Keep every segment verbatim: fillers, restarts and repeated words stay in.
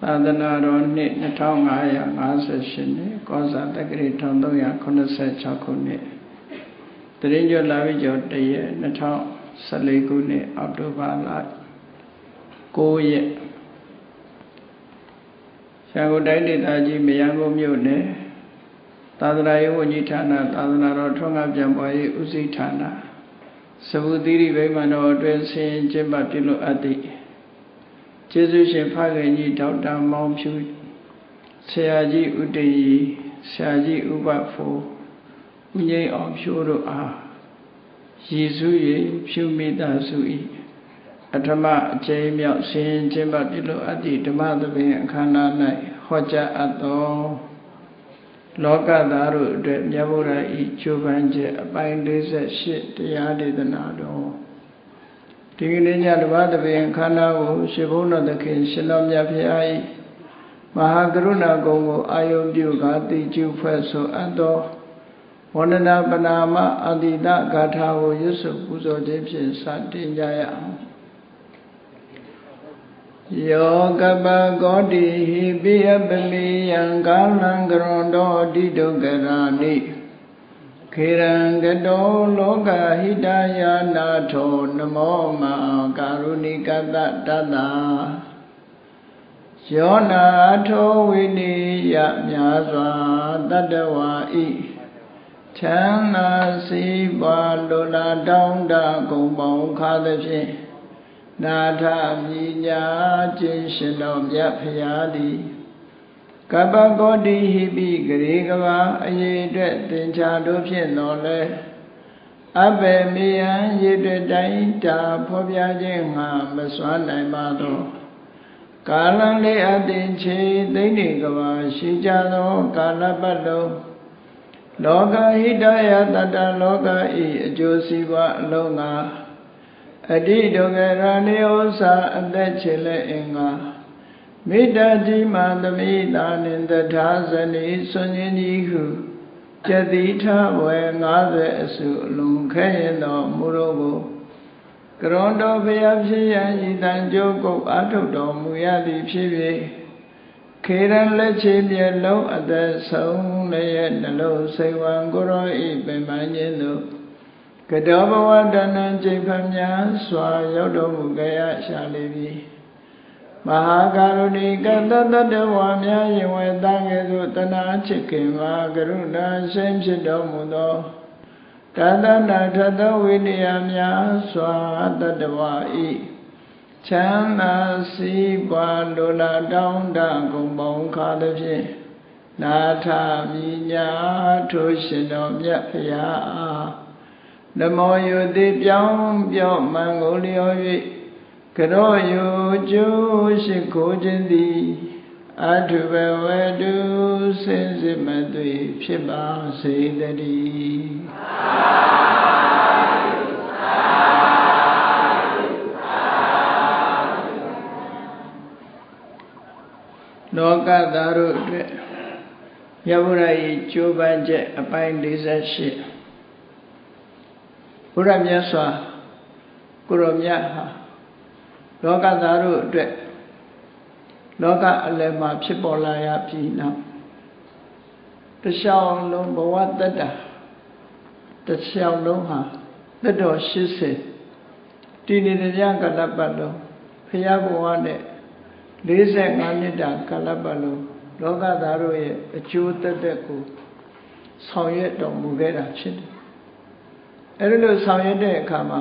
သာသနာတော်နှစ်နှစ်ထောင်ငါးရာငါးဆယ်ရှစ်နှစ်ကောဇာတက္ကရာတစ်ထောင်သုံးရာခုနှစ်ဆယ်ခြောက်ခုနှစ်တရင်ကျော်လာပြီးကျော်တရက်နှစ်ထောင်ဆယ်လေးခုနှစ်အောက်တိုဘာလကိုးရက်ရန်ကုန်တိုင်းဒေသကြီးမရန်ကုန်မြို့နယ်သာသနာရေးဝန်ကြီးဌာနသာသနာတော်ထွန်းကားပြန်ပွားရေးဦးစီးဌာနစဗုသီရိဗိမာန်တော်အတွင်းဆင်ကျင်းပပြုလုပ်အပ်သည့်ကျေးဇူးရှင်ဖခင်ကြီးဒေါက်တာမောင်ဖြူဆရာကြီးဦးတည်ဆရာကြီးဥပဖို့ဦးငိမ့်အောင်ဖြိုးတို့အားရည်စူး၍ဖြူမိသားစု၏အထမအကျဉ်းမြောက်ဆင်ကျင်းပပြုလုပ်အပ်သည့်ဓမ္မသဘင်အခမ်းအနား၌ဟောကြားအပ်သောလောကသားတို့အတွက်မြတ်ဗုဒ္ဓ၏ကျိုးပန်းချက်အပိုင်း၄၈တရားဒေသနာတော်ဒီကနေ့ညဓမ္မသဘင်အခမ်းအနားကိုရှင်ဘုန်းတော်သခင်ရှင်တော်မြတ်ဖရာ၏မဟာကရုဏာဂုဏ်ကိုအာယုပြုကာတိကျုဖွဲ့ဆိုအပ်သောဝန္ဒနာပနာမအာတိတဂါထာကိုရွတ်ဆိုပူဇော်ခြင်းဖြင့်စတင်ကြရအောင်ယောကပကောတိဟိပိယပမိယံကာလံကရွန်တောတိဒုက္ခရာနိခေရံကတောလောကဟိတယာနာထောနမောမကာရုဏိကတတတယောနာထောဝိနိယမြာစွာတတဝါဤချမ်းသာစီးပွားလိုလားတောင်းတဂုံပေါင်းခါသဖြင့်နာထမြညာခြင်းရှင်တော်မြတ်ဖရာသည်ကပ္ပဂောတိဟိပိဂရေကဘာအရေးအတွက်သင်္ချာတို့ဖြင့်တော်လဲအဘယ်မေယံရေတွေ့တိုင်းတာဖော်ပြခြင်းငါမစွမ်းနိုင်ပါသောကာလံလေးအသင်ချေသိမ့်နေကဘာရှိကြသောကာလပတ်လုံးလောကဟိတယတတလောကဤအကျိုးစီးပွားအလုံးငါအတိဒုက္ခရာနိဥ္စာအသက်ချေလက်အင်္ဂါမေတ္တာကြီးမှသမိတာနှင့်တထာဇနီဆွန်ရင်ကြီးဟုကျတိထဝေငါးဆယ်အစုအလုံးခဲရင်တော်မူတော်ကိုကရွန်တော်ဘုရားဖြစ်ရန်ဤတန်ကြိုးကုပ်အာထုတ်တော်မူရသည်ဖြစ်၍ခေရန်လက်ချေပြလုံးအသက်ဆုံးလည်းရဲ့နှလုံးစိတ်ဝံကိုရောဤပင်ပန်းခြင်းတို့ကတောဘဝတဏ္ဍကျိဖများစွာရောက်တော်မူကြရရှာလေပြီမဟာကာရုဏိကတတတဝါများယင်ဝဲသားကဲ့သို့တနာချစ်ခင်မှာကရုဏာရှိန်ဖြစ်တော်မူသောတသနာထသောဝိနည်းများစွာတတဝါဤချမ်းသာစီးပွားလိုလားတောင်းတဂုံပေါင်းခါသဖြင့်နာထမြညာထိုရှင်တော်မြတ်ဖရာအားနမောယုတိပြောင်းပြောမှန်ကိုလျော်၍ကရောယုကျိုးရှိခိုးခြင်းသည်အထုဘဝတုစင်စစ်မသွေဖြစ်ပါစေတည်းလောကသားတို့အတွက်မြတ်ဗုဒ္ဓ၏ကျိုးပန်းချက်အပိုင်း၄၈ဘုရားမြတ်စွာကိုရောမြတ်ဟာလောကသားတို့အတွက်လောကအလယ်မှာဖြစ်ပေါ်လာရပြီးနောက်တလျှောက်လုံးဘဝတ္တတလျှောက်လုံးဟာသက်တော်၈၀တည်နေတဲ့ကြကာလပတ်လုံးဖရာဘဝနဲ့၄၅နှစ်တာကာလပတ်လုံးလောကသားတို့ရဲ့အကျိုးသက်သက်ကိုဆောင်ရွက်တော်မူခဲ့တာဖြစ်တယ်အဲဒီလိုဆောင်ရွက်တဲ့အခါမှာ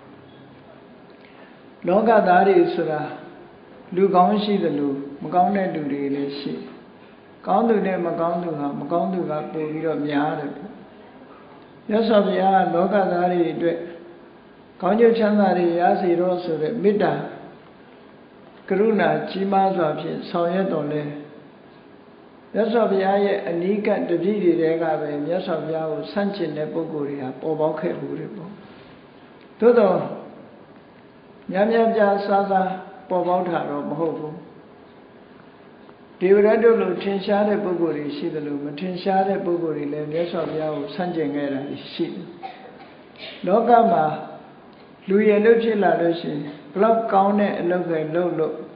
လောကသားတွေဆိုတာလူကောင်းရှိတယ်လို့မကောင်းတဲ့လူတွေလည်းရှိကောင်းသူနဲ့မကောင်းသူဟာမကောင်းသူကပိုပြီးတော့များတယ်မြတ်စွာဘုရားလောကသားတွေအတွက်ကောင်းကျိုးချမ်းသာတွေရစေတော့ဆိုတဲ့မေတ္တာကရုဏာကြီးမားစွာဖြင့်ဆောင်ရွက်တော်လဲမြတ်စွာဘုရားရဲ့အနီးကပ်တပည့်တွေတဲကပဲမြတ်စွာဘုရားကိုဆန့်ကျင်တဲ့ပုဂ္ဂိုလ်တွေဟာပေါ်ပေါက်ခဲ့မှုတွေပေါ့သို့တော့များများပြားစားစားပေါ်ပေါက်တာတော့မဟုတ်ဘူးဒေဝရတ်တို့လိုထင်ရှားတဲ့ပုဂ္ဂိုလ်တွေရှိတယ်လို့မထင်ရှားတဲ့ပုဂ္ဂိုလ်တွေလည်းမြတ်စွာဘုရားကိုဆန့်ကျင်ခဲ့တာရှိတယ်လောကမှာလူရည်လို့ဖြစ်လာလို့ရှိရင်ဘလောက်ကောင်းတဲ့အလုပ်တွေလုပ်လို့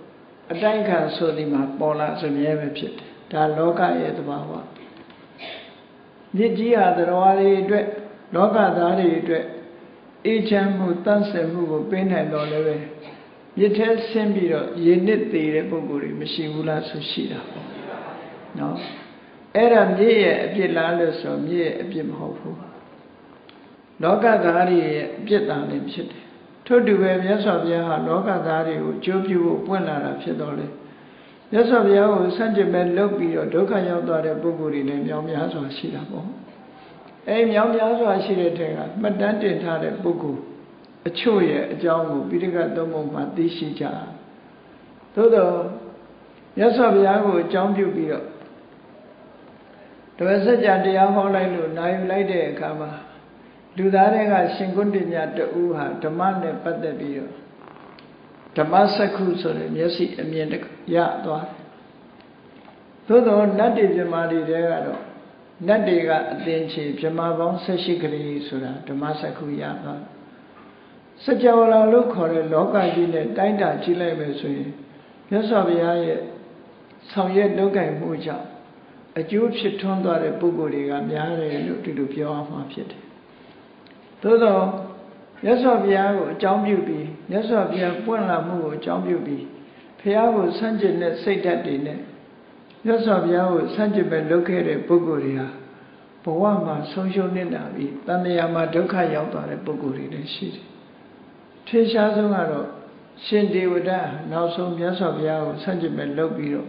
အတိုင်းခံဆိုဒီမှာပေါ်လာစမြဲပဲဖြစ်တယ်ဒါလောကရဲ့သဘာဝမြစ်ကြီးဟာတရားတွေအတွက်လောကသားတွေအတွက်အေးချမ်းမှုတန့်စင်မှုကိုပေးနိုင်တော်လည်းပဲမြစ်ထဲဆင်းပြီးတော့ရေနစ်သေးတဲ့ပုဂ္ဂိုလ်တွေမရှိဘူးလားဆိုရှိတာပေါ့နော်အဲ့ဒါမြစ်ရဲ့အပြစ်လားလို့ဆိုမြစ်ရဲ့အပြစ်မဟုတ်ဘူးလောကသားတွေရဲ့အပြစ်သားလည်းဖြစ်တယ်ထို့တူပဲမြတ်စွာဘုရားဟာလောကသားတွေကိုကြိုးပြုဖို့ပွင့်လာတာဖြစ်တော်လေမြတ်စွာဘုရားကိုဆန့်ကျင်မဲ့လုပ်ပြီးတော့ဒုက္ခရောက်သွားတဲ့ပုဂ္ဂိုလ်တွေလည်းမြောင်များစွာရှိတာပေါ့အဲမြောင်များစွာရှိတဲ့ထဲကမှတ်တမ်းတင်ထားတဲ့ပုဂ္ဂိုလ်အချို့ရဲ့အကြောင်းကိုပိဋကသုံးပုံမှာသိရှိကြသို့တော့မြတ်စွာဘုရားကိုအကြောင်းပြုပြီးတော့တပည့်စကြာတရားဟောလိုက်လို့နိုင်ယူလိုက်တဲ့အခါမှာလူသားတွေကရှင်ကုဋ္ဌိညတူဟာဓမ္မနဲ့ပတ်သက်ပြီးတော့ဓမ္မစက္ခုဆိုတဲ့မျက်စိအမြင်ရသွားတယ်သို့တော့နတ်တွေပြမာတွေတဲကတော့နတ်တွေကအသင်္ချေပြမာပေါင်း၁၈ကလေးဆိုတာဓမ္မစက္ခုရသွားစကြဝဠာလို့ခေါ်တဲ့လောကကြီးနဲ့တိုင်းတာကြည့်လိုက်မယ်ဆိုရင်မြတ်စွာဘုရားရဲ့ဆောင်ရွက်လုပ်ကိုင်မှုကြောင့်အကျိုးဖြစ်ထွန်းသွားတဲ့ပုဂ္ဂိုလ်တွေကများတယ်လို့ဒီလိုပြောအောင်မှာဖြစ်တယ်သို့တော့မြတ်စွာဘုရားကိုအကြောင်းပြုပြီးမြတ်စွာဘုရားပွင့်လာမှုကိုအကြောင်းပြုပြီးဘုရားကိုဆန့်ကျင်တဲ့စိတ်ဓာတ်တွေနဲ့မြတ်စွာဘုရားကိုဆန့်ကျင်ပဲလုပ်ခဲ့တဲ့ပုဂ္ဂိုလ်တွေဟာဘဝမှာဆုံးရှုံးနေတာပြီးတဏှာမှာဒုက္ခရောက်သွားတဲ့ပုဂ္ဂိုလ်တွေလည်းရှိတယ်။ထင်ရှားဆုံးကတော့ရှင်ဒေဝဒနောက်ဆုံးမြတ်စွာဘုရားကိုဆန့်ကျင်ပဲလုပ်ပြီးတော့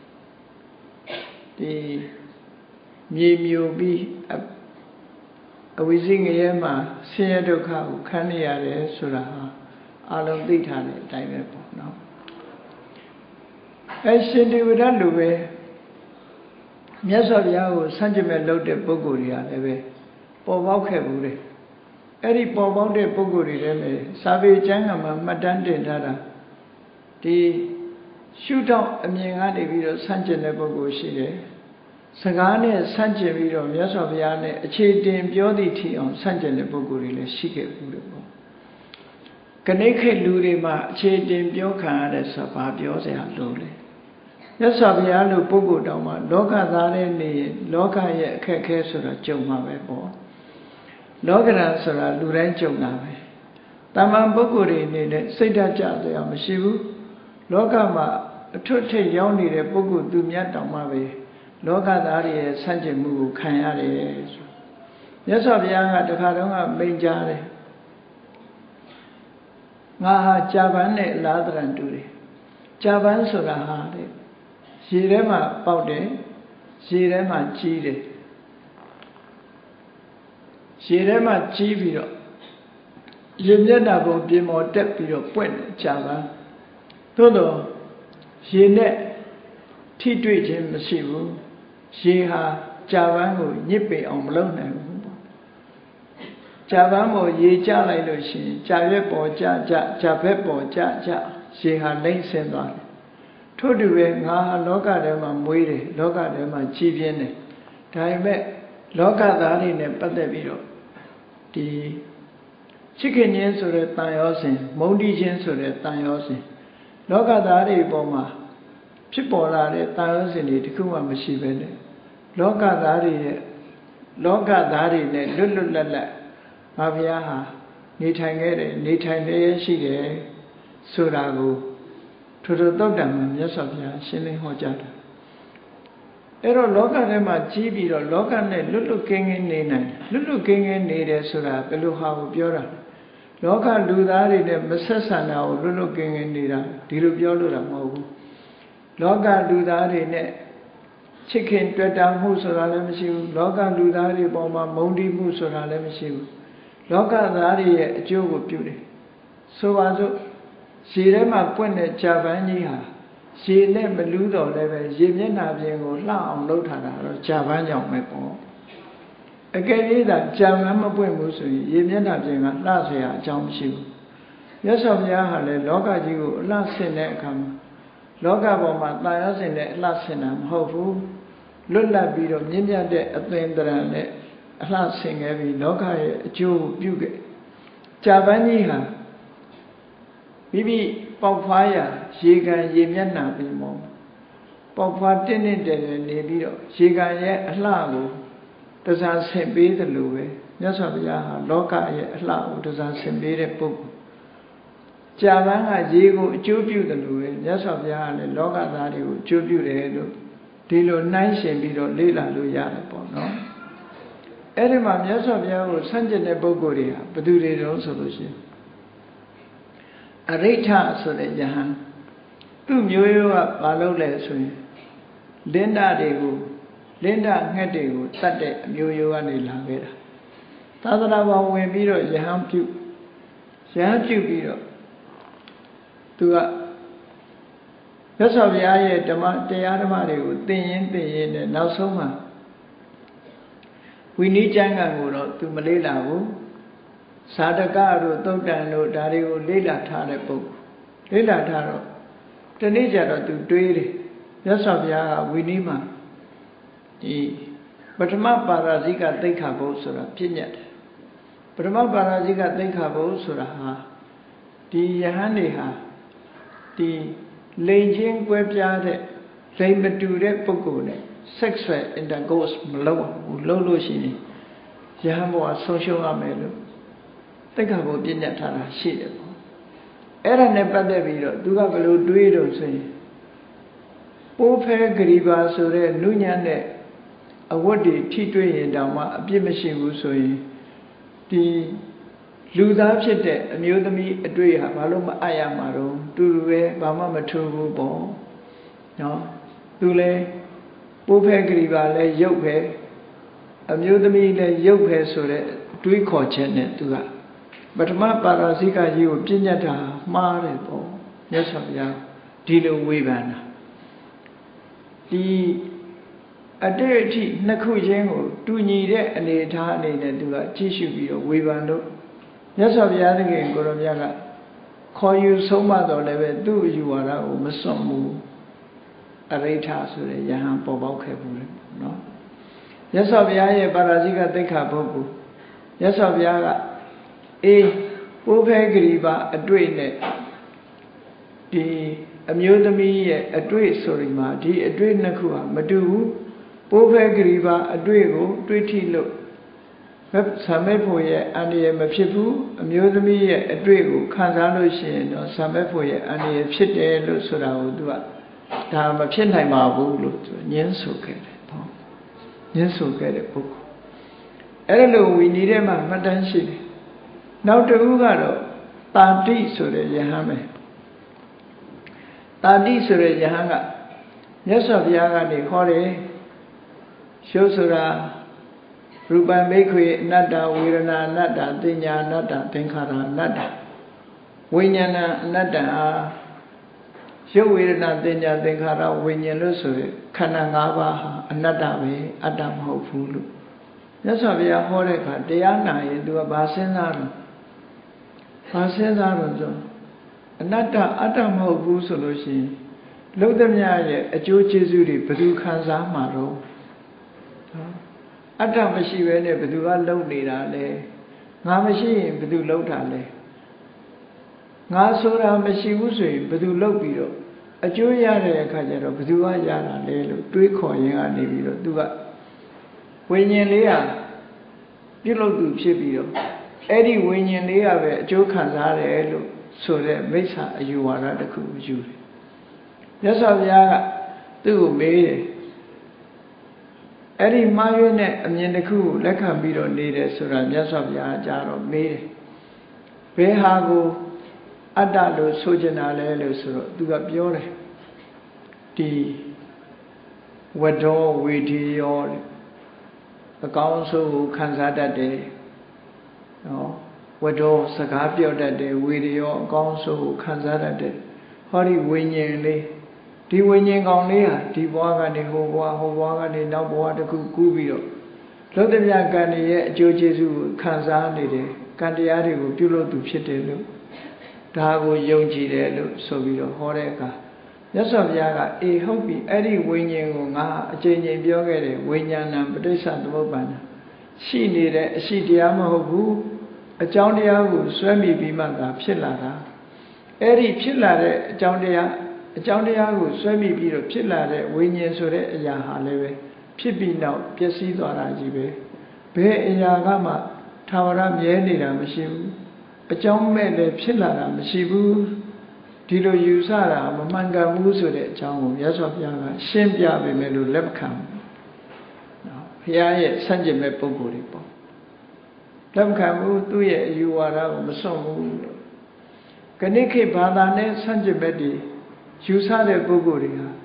ဒီမြေမျိုးပြီးအဝိဇ္ဇငရဲမှာဆင်းရဲဒုက္ခကိုခံနေရတယ်ဆိုတာဟာအလုံးသိထားတဲ့အတိုင်းပဲပေါ့နော်အဲရှင်ဒေဝဒလိုပဲမြတ်စွာဘုရားကိုဆန့်ကျင်မဲ့လုပ်တဲ့ပုဂ္ဂိုလ်တွေကလည်းပဲပေါ်ပေါက်ခဲ့ဘူးတဲ့အဲ့ဒီပေါ်ပေါက်တဲ့ပုဂ္ဂိုလ်တွေလည်းပဲစာပေကျမ်းဂန်မှာမှတ်တမ်းတင်ထားတာဒီရှုထောင့်အမြင်ကနေပြီးတော့ဆန့်ကျင်တဲ့ပုဂ္ဂိုလ်ရှိတယ်စကားနဲ့ဆန့်ကျင်ပြီးတော့မြတ်စွာဘုရားနဲ့အခြေတင်ပြောသည့်ထီအောင်ဆန့်ကျင်တဲ့ပုဂ္ဂိုလ်တွေလည်းရှိခဲ့ဘူးလို့ပေါ့ခဏိခေတ်လူတွေမှာအခြေတင်ပြောခံရတဲ့ဆိုဘာပြောစရာလို့လဲမြတ်စွာဘုရားလိုပုဂ္ဂိုလ်တောင်မှလောကသားတဲ့နေရင်လောကရဲ့အခက်အခဲဆိုတာကြုံမှာပဲပေါ့လောကရန်ဆိုတာလူတိုင်းကြုံတာပဲတမန်ပုဂ္ဂိုလ်တွေအနေနဲ့စိတ်ဓာတ်ကြတယ်မရှိဘူးလောကမှာအထွတ်ထိပ်ရောက်နေတဲ့ပုဂ္ဂိုလ်သူမြတ်တောင်မှပဲလောကသားတွေရဲ့ဆန့်ကျင်မှုကိုခံရတယ်ဆိုမြတ်စွာဘုရားကတခါတော့ကမိန့်ကြားတယ်ငါဟာကြာပန်းနဲ့လာသရံတူတယ်ကြာပန်းဆိုတာဟာတဲ့ရေထဲမှာပေါက်တယ်ရေထဲမှာကြီးတယ်ရေထဲမှာကြီးပြီးတော့ရေမျက်နှာပုံပြင်ပေါ်တက်ပြီးတော့ပွင့်တယ်ကြာပန်းသို့တော့ရေနဲ့ထိတွေ့ခြင်းမရှိဘူးရေဟာကြာပန်းကိုညစ်ပေအောင်မလုပ်နိုင်ဘူးပေါ့ကြာပန်းပေါ်ရေကျလိုက်လို့ရှိရင်ကြာရွက်ပေါ်ကျကျကြာဘက်ပေါ်ကျကျရေဟာလိမ့်ဆင်းသွားတယ်ထို့တူပဲငါဟာလောကထဲမှာမွေးတယ်လောကထဲမှာကြီးပြင်းတယ်ဒါပေမဲ့လောကသားတွေနဲ့ပတ်သက်ပြီးတော့ဒီချစ်ခင်ခြင်းဆိုတဲ့တန်ရောစဉ်မုန်းတီးခြင်းဆိုတဲ့တန်ရောစဉ်လောကသားတွေပေါ်မှာဖြစ်ပေါ်လာတဲ့တန်ရောစဉ်တွေတခုမှမရှိပဲနဲ့လောကသားတွေရဲ့လောကသားတွေနဲ့လွတ်လွတ်လပ်လပ်ငါဘုရားဟာနေထိုင်ခဲ့တယ်နေထိုင်နေရရှိတယ်ဆိုတာကိုထို့ထို့သုတ်တံမှာမြတ်စွာဘုရားရှင်းလင်းဟောကြားတာအဲ့တော့လောကထဲမှာကြီးပြီးတော့လောကနဲ့လွတ်လွတ်ကင်းကင်းနေနိုင်လွတ်လွတ်ကင်းကင်းနေတယ်ဆိုတာဘယ်လိုဟာကိုပြောတာလောကလူသားတွေနဲ့မဆက်ဆံတာကိုလွတ်လွတ်ကင်းကင်းနေတာဒီလိုပြောလို့တာမဟုတ်ဘူးလောကလူသားတွေနဲ့ချစ်ခင်တွေ့တာမှုဆိုတာလည်းမရှိဘူးလောကလူသားတွေပေါ်မှာမုန်းတီးမှုဆိုတာလည်းမရှိဘူးလောကသားတွေရဲ့အကျိုးကိုပြုတယ်ဆိုပါစို့ရေထဲမှာပွင့်တဲ့ကြာပန်းကြီးဟာရေနဲ့မလူးတော့လည်းပဲရေမျက်နှာပြင်ကိုလှအောင်လုပ်ထားတာတော့ကြာပန်းကြောင့်ပဲပေါ့အကယ်၍သာကြာပန်းမပွင့်ဘူးဆိုရင်ရေမျက်နှာပြင်ကလှเสียအကြောင်းမရှိဘူးမြတ်စွာဘုရားဟာလည်းလောကကြီးကိုအလှဆင်တဲ့အခါမှာလောကပေါ်မှာတာယာဆင်တဲ့အလှဆင်တာမဟုတ်ဘူးလွတ်လပ်ပြီးတော့မြင့်မြတ်တဲ့အသင်္တရံနဲ့အလှဆင်ခဲ့ပြီးလောကရဲ့အကျိုးကိုပြုခဲ့ကြာပန်းကြီးဟာမိမိပေါက်ဖွားရရေကန်ရေမျက်နှာပြင်မောပေါက်ဖွားတင်းတင်းတယ်တယ်နေပြီးတော့ရေကန်ရဲ့အလှကိုတစားဆင်ပေးတယ်လို့ပဲမြတ်စွာဘုရားဟာလောကရဲ့အလှကိုတစားဆင်ပေးတဲ့ပုဂ္ဂိုလ်ကြာပန်းကရေကိုအကျိုးပြုတယ်လို့ပဲမြတ်စွာဘုရားကလည်းလောကသားတွေကိုအကျိုးပြုတယ်လို့ဒီလိုနှိုင်းရှင်ပြီးတော့လေ့လာလို့ရတယ်ပေါ့နော်အဲ့ဒီမှာမြတ်စွာဘုရားကိုဆန့်ကျင်တဲ့ပုဂ္ဂိုလ်တွေဟာဘယ်သူတွေတုံးဆိုလို့ရှိရင်အရိဋ္ဌဆိုတဲ့ယဟန်သူ့မျိုးရိုးကဘာလုပ်လဲဆိုရင်လင်းဒတွေကိုလင်းဒငှက်တွေကိုတတ်တဲ့အမျိုးရိုးကနေလာခဲ့တာသာသနာပေါ်ဝင်ပြီးတော့ယဟန်ပြုယဟန်ပြုပြီးတော့သူကမြတ်စွာဘုရားရဲ့ဓမ္မတရားဓမ္မတွေကိုသင်ရင်သင်ရင်နဲ့နောက်ဆုံးမှာဝိနည်းကျမ်းဂန်ကိုတော့သူမလေးလာဘူးသာဓကတို့သုတ်တန်တို့ဒါတွေကိုလေးလာထားတဲ့ပုဂ္ဂိုလ်လေးလာထားတော့ဒီနေ့ကျတော့သူတွေးတယ်မြတ်စွာဘုရားကဝိနည်းမှာဒီပထမပါရာဇိကသိက္ခာပုဒ်ဆိုတာဖြစ်ညတ်တယ်ပထမပါရာဇိကသိက္ခာပုဒ်ဆိုတာဟာဒီယဟန်တွေဟာဒီလိန်ချင်းကွဲပြားတဲ့လိန်မတူတဲ့ပုဂ္ဂိုလ်နဲ့ sexual intercourse မလုပ်ဘူးလုပ်လို့ရှိရင်ယဟန်ဘဝဆုံးရှုံးရမယ်လို့သိက္ခာပုဒ်ပြညတ်ထားတာရှိတယ်ပေါ့အဲ့ဒါနဲ့ပတ်သက်ပြီးတော့သူကဘယ်လိုတွေးတော့ဆိုရင်ပိုးဖဲဂရိပါဆိုတဲ့နုညံ့တဲ့အဝတ်တွေထိတွေ့ရင်တောင်မှအပြစ်မရှိဘူးဆိုရင်ဒီလူသားဖြစ်တဲ့အမျိုးသမီးအတွေ့ဟာဘာလို့မအပ်ရမှာတော့တူတူပဲဘာမှမထူးဘူးပေါ့နော်သူလဲပိုးဖဲဂရိပါလဲရုပ်ပဲအမျိုးသမီးလဲရုပ်ပဲဆိုတဲ့တွေးခေါ်ချက်နဲ့သူကပထမပါရာဇိကကြီးကိုပြညတ်တာမှားတယ်ပေါ့မြတ်စွာဘုရားဒီလိုဝေဖန်တာဒီအတေအထိနှစ်ခုချင်းကိုတူညီတဲ့အနေအထားအနေနဲ့သူကကြည့်ရှုပြီးတော့ဝေဖန်လို့မြတ်စွာဘုရားသခင်ကိုရောမြတ်ကခေါ်ယူဆုံးမတော်လည်းပဲသူ့အယူဝါဒကိုမစွန့်ဘူးအရိဋ္ဌဆိုတဲ့ယဟန်ပေါ်ပေါက်ခဲ့ဘူးလေနော်မြတ်စွာဘုရားရဲ့ပါရာဇိကသိက္ခာပုဒ်ကိုမြတ်စွာဘုရားကအေးပိုးဖဲဂရိပါအတွေ့နဲ့ဒီအမျိုးသမီးရဲ့အတွေ့ဆိုရင်မှာဒီအတွေ့နှစ်ခုဟာမတူဘူးပိုးဖဲဂရိပါအတွေ့ကိုတွေ့ထိလို့ဆံမဲ့ဖို့ရဲ့အန္တရာယ်မဖြစ်ဘူးအမျိုးသမီးရဲ့အတွေ့ကိုခံစားလို့ရှိရင်တော့ဆံမဲ့ဖို့ရဲ့အန္တရာယ်ဖြစ်တယ်လို့ဆိုတာကိုသူကဒါမဖြစ်နိုင်ပါဘူးလို့သူညင်းဆိုခဲ့တယ်ပေါ့ညင်းဆိုခဲ့တဲ့ပုဂ္ဂိုလ်အဲ့လိုဝိနည်းထဲမှာမှတ်တမ်းရှိတယ်နောက်တစ်ခုကတော့တာတိဆိုတဲ့ယဟန်ပဲတာတိဆိုတဲ့ယဟန်ကမြတ်စွာဘုရားကနေခေါ်တယ်ရှုဆိုတာရူပံဘိက္ခွေအနတ္တဝေဒနာအနတ္တသင်ညာအနတ္တသင်္ခါရအနတ္တဝိညာဏအနတ္တအားရုပ်ဝေဒနာသင်ညာသင်္ခါရဝိညာဉ်လို့ဆိုရယ်ခန္ဓာ၅ပါးဟာအနတ္တပဲအတ္တမဟုတ်ဘူးလို့မြတ်စွာဘုရားဟောတဲ့အခါတရားနာရင်သူကဘာစဉ်းစားတော့ဘာစဉ်းစားတော့ဆိုအနတ္တအတ္တမဟုတ်ဘူးဆိုလို့ရှိရင်လုံးသမျှရဲ့အကျိုးကျေးဇူးတွေဘယ်သူခံစားမှာတော့အတ္တမရှိဘဲနဲ့ဘယ်သူကလုံနေတာလဲငါမရှိရင်ဘယ်သူလုံတာလဲငါဆိုတာမရှိဘူးဆိုရင်ဘယ်သူလုံပြီးတော့အကျိုးရတဲ့အခါကျတော့ဘယ်သူကရတာလဲလို့တွေးခေါ်ရင်ကနေပြီးတော့သူကဝိညာဉ်လေးဟာပြုလုပ်သူဖြစ်ပြီးတော့အဲ့ဒီဝိညာဉ်လေးကပဲအကျိုးခံစားတယ်လို့ဆိုတဲ့မိစ္ဆာအယူဝါဒတစ်ခုယူတယ်မြတ်စွာဘုရားကသူ့ကိုမေးတယ်အဲ့ဒီမှားရွေးတဲ့အမြင်တစ်ခုကိုလက်ခံပြီးတော့နေတယ်ဆိုတာမြတ်စွာဘုရားကြားတော့မေးတယ်ဘယ်ဟာကိုအတ္တလို့ဆိုချင်တာလဲလို့ဆိုတော့သူကပြောတယ်ဒီဝတ္တောဝေဒီယောအကောင်းဆုံးကိုခံစားတတ်တယ်နော်ဝတ္တောစကားပြောတတ်တယ်ဝေဒီယောအကောင်းဆုံးကိုခံစားတတ်တယ်ဟောဒီဝိညာဉ်လေးဒီဝိညာဉ်ကောင်လေးဟာဒီဘဝကနေဟိုဘဝဟိုဘဝကနေနောက်ဘဝတစ်ခုကူးပြီးတော့လောကမြတ်ကံရဲ့အကျိုးကျေးဇူးကိုခံစားနေတယ်ကံတရားတွေကိုပြုလို့သူဖြစ်တယ်လို့ဒါကိုယုံကြည်တယ်လို့ဆိုပြီးတော့ဟောတဲ့အခါမြတ်စွာဘုရားကအေးဟုတ်ပြီအဲ့ဒီဝိညာဉ်ကိုငါအချိန်ချင်းပြောခဲ့တယ်ဝိညာဏံပဋိစ္စသမုပ္ပါဒံရှိနေတဲ့အရှိတရားမဟုတ်ဘူးအကြောင်းတရားကိုဆွဲမိပြီးမှသာဖြစ်လာတာအဲ့ဒီဖြစ်လာတဲ့အကြောင်းတရားအကြောင်းတရားကိုဆွဲမိပြီးတော့ဖြစ်လာတဲ့ဝိညာဉ်ဆိုတဲ့အရာဟာလည်းပဲဖြစ်ပြီးနောက်ပျက်စီးသွားတာကြီးပဲဘယ်အရာကမှထာဝရမြဲနေတာမရှိဘူးအကြောင်းမဲ့လည်းဖြစ်လာတာမရှိဘူးဒီလိုယူဆတာမမှန်ကန်ဘူးဆိုတဲ့အကြောင်းကိုမြတ်စွာဘုရားကရှင်းပြပေမဲ့လို့လက်မခံဘူးနော်ဘုရားရဲ့ဆန့်ကျင်မဲ့ပုံကိုယ်တွေပေါ့လက်မခံဘူးသူ့ရဲ့အယူဝါဒကိုမစွန့်ဘူးခဏခေတ်ဘာသာနဲ့ဆန့်ကျင်မဲ့တွေယူဆတဲ့ပုဂ္ဂိုလ်တွေဟာ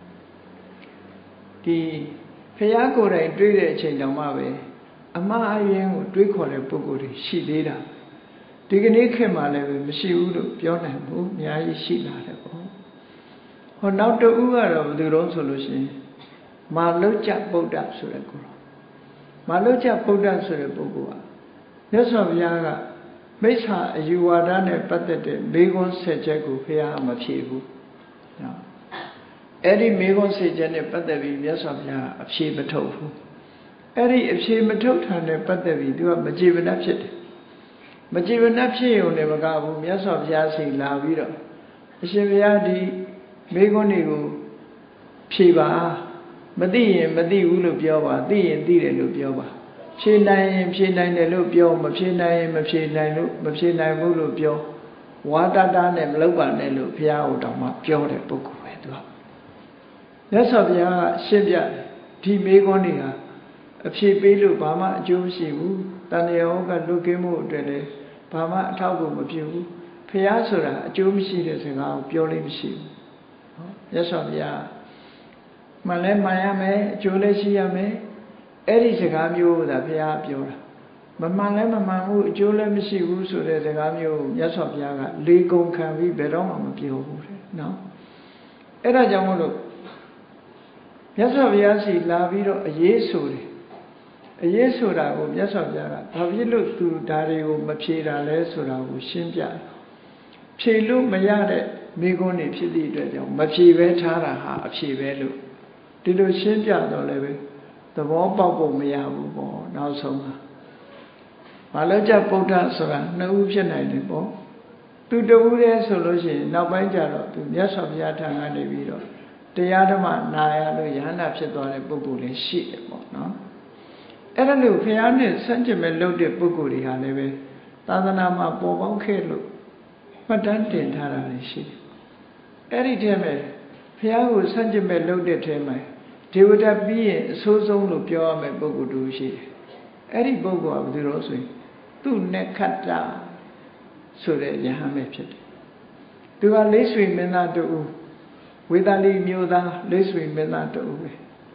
ဒီဘုရားကိုယ်တိုင်တွေးတဲ့အချိန်တောင်မှပဲအမှားအယွင်းကိုတွေးခေါ်တဲ့ပုဂ္ဂိုလ်တွေရှိသေးတာဒီကနေ့ခေတ်မှာလည်းမရှိဘူးလို့ပြောနိုင်ဘူးအများကြီးရှိလာတယ်ပေါ့ဟောနောက်တစ်ဦးကတော့ဘယ်သူတော့ဆိုလို့ရှိရင်မာလုကျဗုဒ္ဓဆိုတဲ့ကိုယ်တော်မာလုကျဗုဒ္ဓဆိုတဲ့ပုဂ္ဂိုလ်ဟာမြတ်စွာဘုရားကမိစ္ဆာအယူဝါဒနဲ့ပတ်သက်တဲ့မေခွန်းဆက်ချက်ကိုဘုရားမဖြေဘူးနော်အဲ့ဒီမေခွန်းဆက်ချက်နဲ့ပတ်သက်ပြီးမြတ်စွာဘုရားအဖြေမထုတ်ဘူးအဲ့ဒီအဖြေမထုတ်တာနဲ့ပတ်သက်ပြီးသူကမကြေမနပ်ဖြစ်တယ်မကြေမနပ်ဖြစ်ရုံနဲ့မကဘူးမြတ်စွာဘုရားစိတ်လာပြီးတော့အရှင်ဘုရားဒီမေခွန်းတွေကိုဖြေပါမသိရင်မသိဘူးလို့ပြောပါသိရင်သိတယ်လို့ပြောပါဖြေနိုင်ရင်ဖြေနိုင်တယ်လို့ပြောမဖြေနိုင်ရင်မဖြေနိုင်လို့မဖြေနိုင်ဘူးလို့ပြောဝါတတာနဲ့မလုပ်ပါနဲ့လို့ဘုရားဟောတော်မှာပြောတဲ့ပုဂ္ဂိုလ်ပဲသူကမြတ်စွာဘုရားကရှင်းပြဒီမေခွန်းတွေဟာအဖြေပေးလို့ဘာမှအကျိုးမရှိဘူးတဏှာဟောကလွတ်ကင်းမှုအတွက်လည်းဘာမှအထောက်အကူမပြုဘူးဘုရားဆိုတာအကျိုးမရှိတဲ့စကားကိုပြောလို့မရှိဘူးနော်မြတ်စွာဘုရားမှန်လဲမှန်ရမယ်အကျိုးလည်းရှိရမယ်အဲ့ဒီစကားမျိုးသာဘုရားပြောတာမမှန်လဲမမှန်ဘူးအကျိုးလည်းမရှိဘူးဆိုတဲ့စကားမျိုးမြတ်စွာဘုရားကလေကုန်ခံပြီးဘယ်တော့မှမပြောဘူးတဲ့နော်အဲ့ဒါကြောင့်မို့လို့မြတ်စွာဘုရားစီလာပြီးတော့အရေးဆိုတယ်အရေးဆိုတာကိုမြတ်စွာဘုရားကဘာဖြစ်လို့သူဒါတွေကိုမဖြေတာလဲဆိုတာကိုရှင်းပြတယ်ဖြေလို့မရတဲ့မိဂုံးတွေဖြစ်သည့်အတွက်ကြောင့်မဖြေပဲထားတာဟာအဖြေပဲလို့ဒီလိုရှင်းပြတော့လည်းပဲသဘောပေါက်ဖို့မရဘူးပေါ့နောက်ဆုံးမှာဘာလို့ကြဗုဒ္ဓဆိုတာနှစ်ဦးဖြစ်နိုင်တယ်ပေါ့သူတဦးတည်းဆိုလို့ရှိရင်နောက်ပိုင်းကျတော့သူမြတ်စွာဘုရားထံကနေပြီးတော့တရားဓမ္မနာရလို့ယဟန္တာဖြစ်သွားတဲ့ပုဂ္ဂိုလ်လည်းရှိတယ်ပေါ့နော်အဲ့ဒါလို့ဘုရားနဲ့ဆန့်ကျင်မဲ့လုပ်တဲ့ပုဂ္ဂိုလ်တွေဟာလည်းပဲသာသနာမှာပေါ်ပေါက်ခဲ့လို့မှတ်တမ်းတင်ထားတာလည်းရှိတယ်အဲ့ဒီထဲမှာဘုရားကိုဆန့်ကျင်မဲ့လုပ်တဲ့ထဲမှာဒေဝတာပြီးရင်အဆိုးဆုံးလို့ပြောရမယ့်ပုဂ္ဂိုလ်တူရှိတယ်အဲ့ဒီပုဂ္ဂိုလ်ကဘယ်သူလို့ဆိုရင်သူနက္ခတ္တဆိုတဲ့ယဟန်ပဲဖြစ်တယ်သူကလေးဆွေမင်းသားတူဝေသာလီမျိုးသားလေးဆွေမင်းသားတူပဲ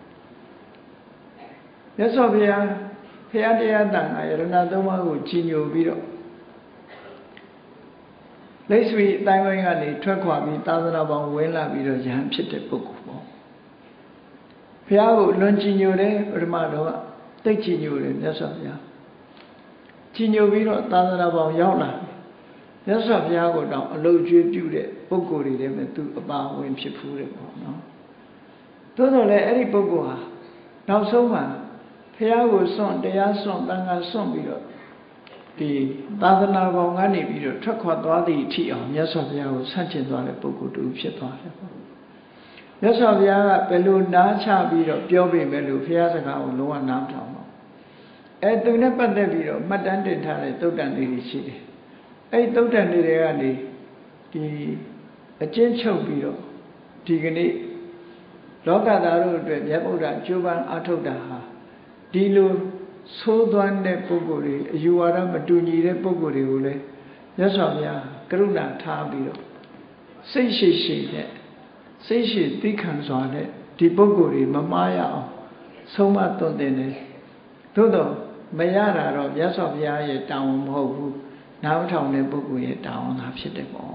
မြတ်စွာဘုရားဘုရားတရားတန်ခါယရဏသုံးပါးကိုကြီးညိုပြီးတော့လက်ဆွေအတိုင်းဝိုင်းကနေထွက်ခွာပြီးသာသနာပေါင်းဝင်လာပြီးတော့ယဟန်ဖြစ်တဲ့ပုဂ္ဂိုလ်ပေါ့ဘုရားကိုလွန်ကြီးညိုတယ်ပထမတော့တိတ်ကြီးညိုတယ်မြတ်စွာဘုရားကြီးညိုပြီးတော့သာသနာပေါင်းရောက်လာမြတ်စွာဘုရားကိုတောင်အလုပ်ကျွေးပြုတဲ့ပုဂ္ဂိုလ်တွေတည်းမဲ့သူအပါဝင်ဖြစ်ဖူးတယ်ပေါ့နော်သို့တော်လည်းအဲ့ဒီပုဂ္ဂိုလ်ဟာနောက်ဆုံးမှာဘုရားကိုစွန့်တရားစွန့်တန်ခါစွန့်ပြီးတော့ဒီသာသနာပေါင်းကနေပြီးတော့ထွက်ခွာသွားသည့်အထိအောင်မြတ်စွာဘုရားကိုဆန့်ကျင်သွားတဲ့ပုဂ္ဂိုလ်တူဖြစ်သွားတယ်ပေါ့မြတ်စွာဘုရားကဘယ်လိုနားချပြီးတော့ပြောပေမဲ့လို့ဘုရားစကားကိုလုံးဝနားမထောင်ပါဘူးအဲသူနဲ့ပတ်သက်ပြီးတော့မှတ်တမ်းတင်ထားတဲ့သုတ်တန်လေးတွေရှိတယ်အဲသုတ်တန်လေးတွေကနေဒီအကျဉ်းချုပ်ပြီးတော့ဒီကနေ့လောကသားတို့အတွက်မြတ်ဗုဒ္ဓကျိုးပန်းအားထုတ်တာဟာဒီလိုသိုးသွမ်းတဲ့ပုဂ္ဂိုလ်တွေအယူဝါဒမတူညီတဲ့ပုဂ္ဂိုလ်တွေကိုလည်းမြတ်စွာဘုရားကရုဏာထားပြီးတော့စိတ်ရှိရှိနဲ့စိတ်ရှိသိခံစွာနဲ့ဒီပုဂ္ဂိုလ်တွေမမှားရအောင်ဆုံးမသွန်သင်တယ်သို့တော့မရတာတော့မြတ်စွာဘုရားရဲ့တာဝန်မဟုတ်ဘူးနားထောင်တဲ့ပုဂ္ဂိုလ်ရဲ့တာဝန်သာဖြစ်တယ်ပေါ့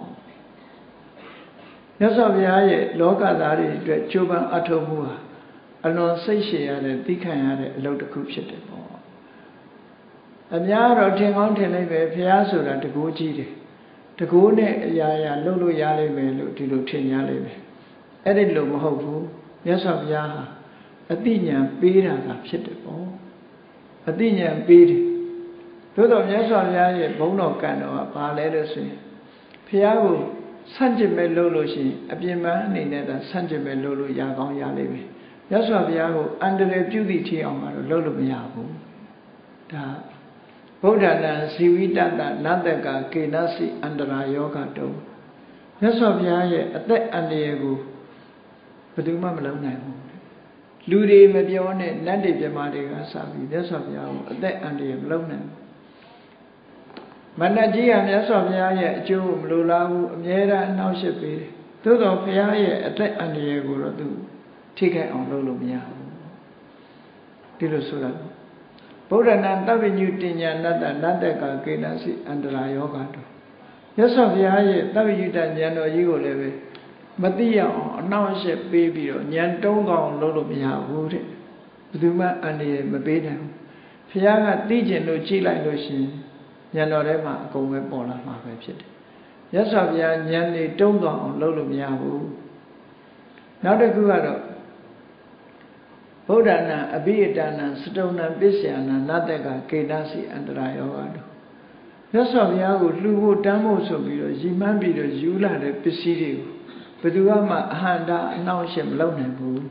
မြတ်စွာဘုရားရဲ့လောကသားတွေအတွက်ကြိုးပမ်းအထောက်မှုဟာအလွန်စိတ်ရှည်ရတဲ့သိခံရတဲ့အလုပ်တစ်ခုဖြစ်တယ်ပေါ့အများတော့ထင်ကောင်းထင်လိုက်ပဲဘုရားဆိုတာတကူကြီးတယ်တကူနဲ့အရာရာလှုပ်လို့ရလိမ့်မယ်လို့ဒီလိုထင်ရလိမ့်မယ်အဲ့ဒီလိုမဟုတ်ဘူးမြတ်စွာဘုရားဟာအသိဉာဏ်ပေးတာကဖြစ်တယ်ပေါ့အသိဉာဏ်ပေးတယ်သို့တော့မြတ်စွာဘုရားရဲ့ဘုန်းတော်ကံတော်ကဘာလဲလို့ဆိုရင်ဘုရားကို Sanjime lolo shi, Abima Nina, Sanjime lolo Yagon Yalibi. Yaswa Yago, under the beauty tea on Lolo Miyabu. Da Bodana, Sivita, Nadaka, Kinasi, under a yoga do. Yaswa Yaye, at that and the ego. But do Mamma Lona. Ludi Medione, Nandi Jamadiga Sabi, Yaswa Yago, at that and the Lona. Manaji and Yasovia, Jew, Lula, Miera, and now ship it. Todo Piaye, a tet and the Eguro do. Ticket on Lolumia. Tilosura. Bodanan, Davinu Tinya, Nada, Nadaka, Kinasi, and the Rayogato. Yasovia, Davidu Yano, you leve. Matia, now ship baby, Yantonga on Lolumia, wood. Duma and the Mabeda. Fiaga, Dijan, no Chila, no shin. Yanorema, go with Bola, my website. Yes, of Yan Yanni don't go on Lolo Miabu. Now the Guado Bodana, Abiadana, Stona, Bisiana, Nadega, Kedasi, and Rayogado. Yes, of Yago, Lugo, Damo, so be Zimambi, Zula, the Pisidio, Peduama, Handa, now shem Lonabu.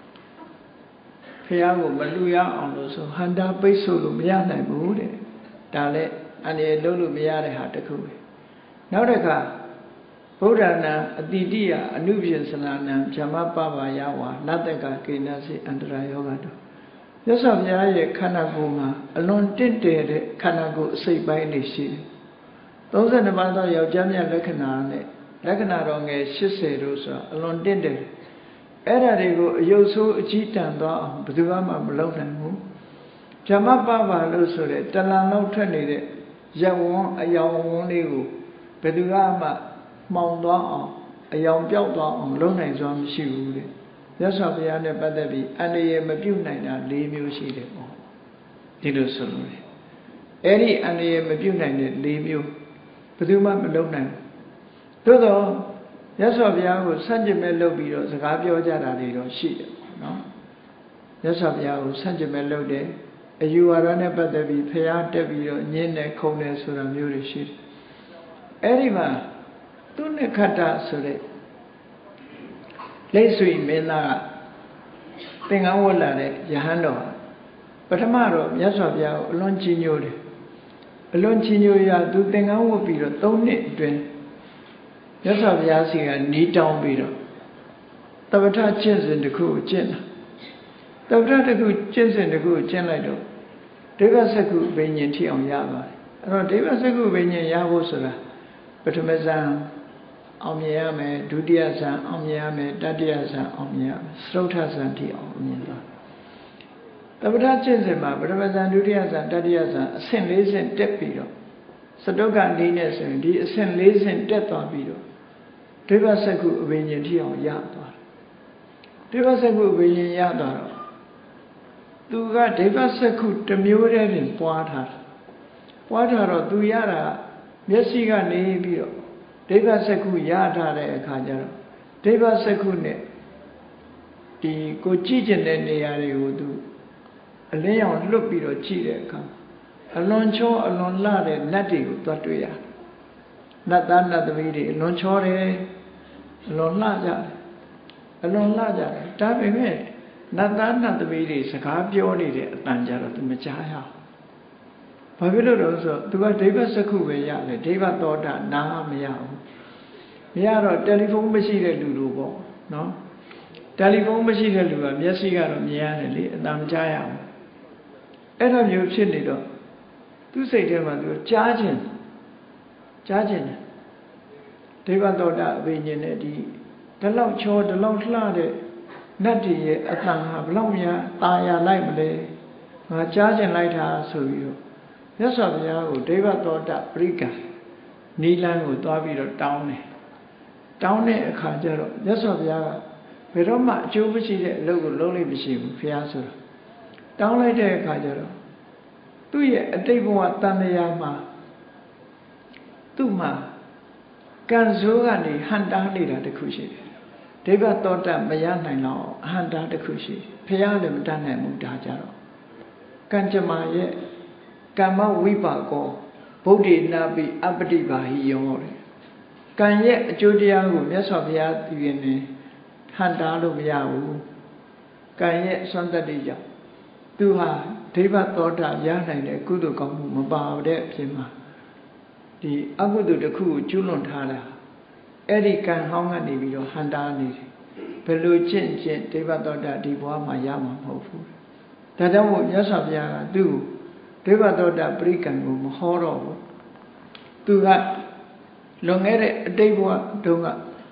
Piago, Maluya, also, Handa, Peso, Miana, Bude, Dale. And a lulu miare had a coup. Now the car Bodana, Adidia, Anubian Salana, Jamapa Yawa, Nataka, Kinasi, and Rayogado. Yes, of Yaye Kanaguma, alone tinted Kanago, say by Nishi. Those are the mother of Jamia Lekanane, Lekanarong, a Shise Rosa, alone tinted. Era de go, Yoso, Chitan, Buduama, Malone, Jamapa Lusore, Talano Trinity. Yawon, a young Nigo, Pedugama, Mount Dawn, a young Belton on Lone Zone Shoe. That's how the other Badabi, and the Mabunina, leave you see them all. Dilusoluri. Eddie and the Mabunina, leave you. Peduma Malone. Todo, that's how the other Sanjamelo Bido, the Gabio Jada, sheet. No? That's how the other Sanjamelo day. You are unable to be paid to be in a corner so a music. Anyway, don't let Kata Sole. Let's see, Mena. Think I will let it, Yahando. But tomorrow, Yasavia, Lonchino. Lonchino, do think I will be the Tony Drain. Yasavia, see a neat down beetle. The Vata chins in the cool chin. The brother who chins in the good general. Devasaku Benyan tea on Yava. And Devasaku Benyan Yavosura. But Mazan, Omiame, Dudiasan, Omiame, Dadiasan, Omiame, Srotasan tea on Yava. The brother chins in my brother Dudiasan, Dadiasan, Saint Lazen Depido. Sadoga Nines and the Saint Lazen Death on Bido. Devasaku Benyan tea on Yava. Devasaku Benyan Yava. Tu got Devasaku to Mure in Poiter. Poiter or Duyara, Yesiga Nebio, Devasaku Yata Kajaro, Devasaku ne, the Cochijan and the Ariudu, a leon lupiro chile come, a loncho, a lon lade, nati, Tatuya. Not that not the video, lonchore, a lon laja, a lon laja, tapping. Not that not the video, a carpio needed a tanjaro to Machaya. Pavilo also, to a Devasaku, the Deva daughter, Naha Miao. Miaro, telephone machine to Lugo, no? Telephone machine to Lugo, Yasiga, Mianelli, and Namjaya. And of you, Chinido. To say to him, charging, charging. Deva daughter, Vinyanedi, the long chore, the long lade. Nati a tanga, Blomia, Taya, Lively, my charging light house of you. Yes, of Yago, Deva daughter, Brika, Nilan would David down. Down a Kajaro, yes, of Yaga, Veroma, Jubici, local lowly machine, Fiasco. Down like a Kajaro. Do ye a table at Tanayama? Tuma, Ganzugani, hand down leader the cushion. Deva thought that Mayan now, hand out the cushy, Pialim done and Mudajaro. Kanjama ye, Kama Wipa go, Bodhi Nabi Abadiba he yori. ကံရဲ့အကျိုးတရားကိုမြတ်စွာဘုရားသိရင်လည်းဟန်တာလို့မရဘူးကံရဲ့စွမ်းတတ္တိကြောင့်သူဟာဒိဗ္ဗသောတာရနိုင်တဲ့ကုသိုလ်ကောင်းမှုမပါတဲ့အဖြစ်မှာဒီအကုသိုလ်တစ်ခုကိုကျွလွန်ထားတာအဲ့ဒီကံဟောင်းကနေပြီးတော့ဟန်တာနေတယ်ဘယ်လိုကျင့်ကျင့်ဒိဗ္ဗသောတာဒီဘဝမှာရမှာမဟုတ်ဘူးဒါကြောင့်မို့မြတ်စွာဘုရားကသူ့ဒိဗ္ဗသောတာပရိကံကိုမဟောတော့ဘူးသူကလွန်ခဲ့တဲ့အတိတ်ဘဝတုန်းက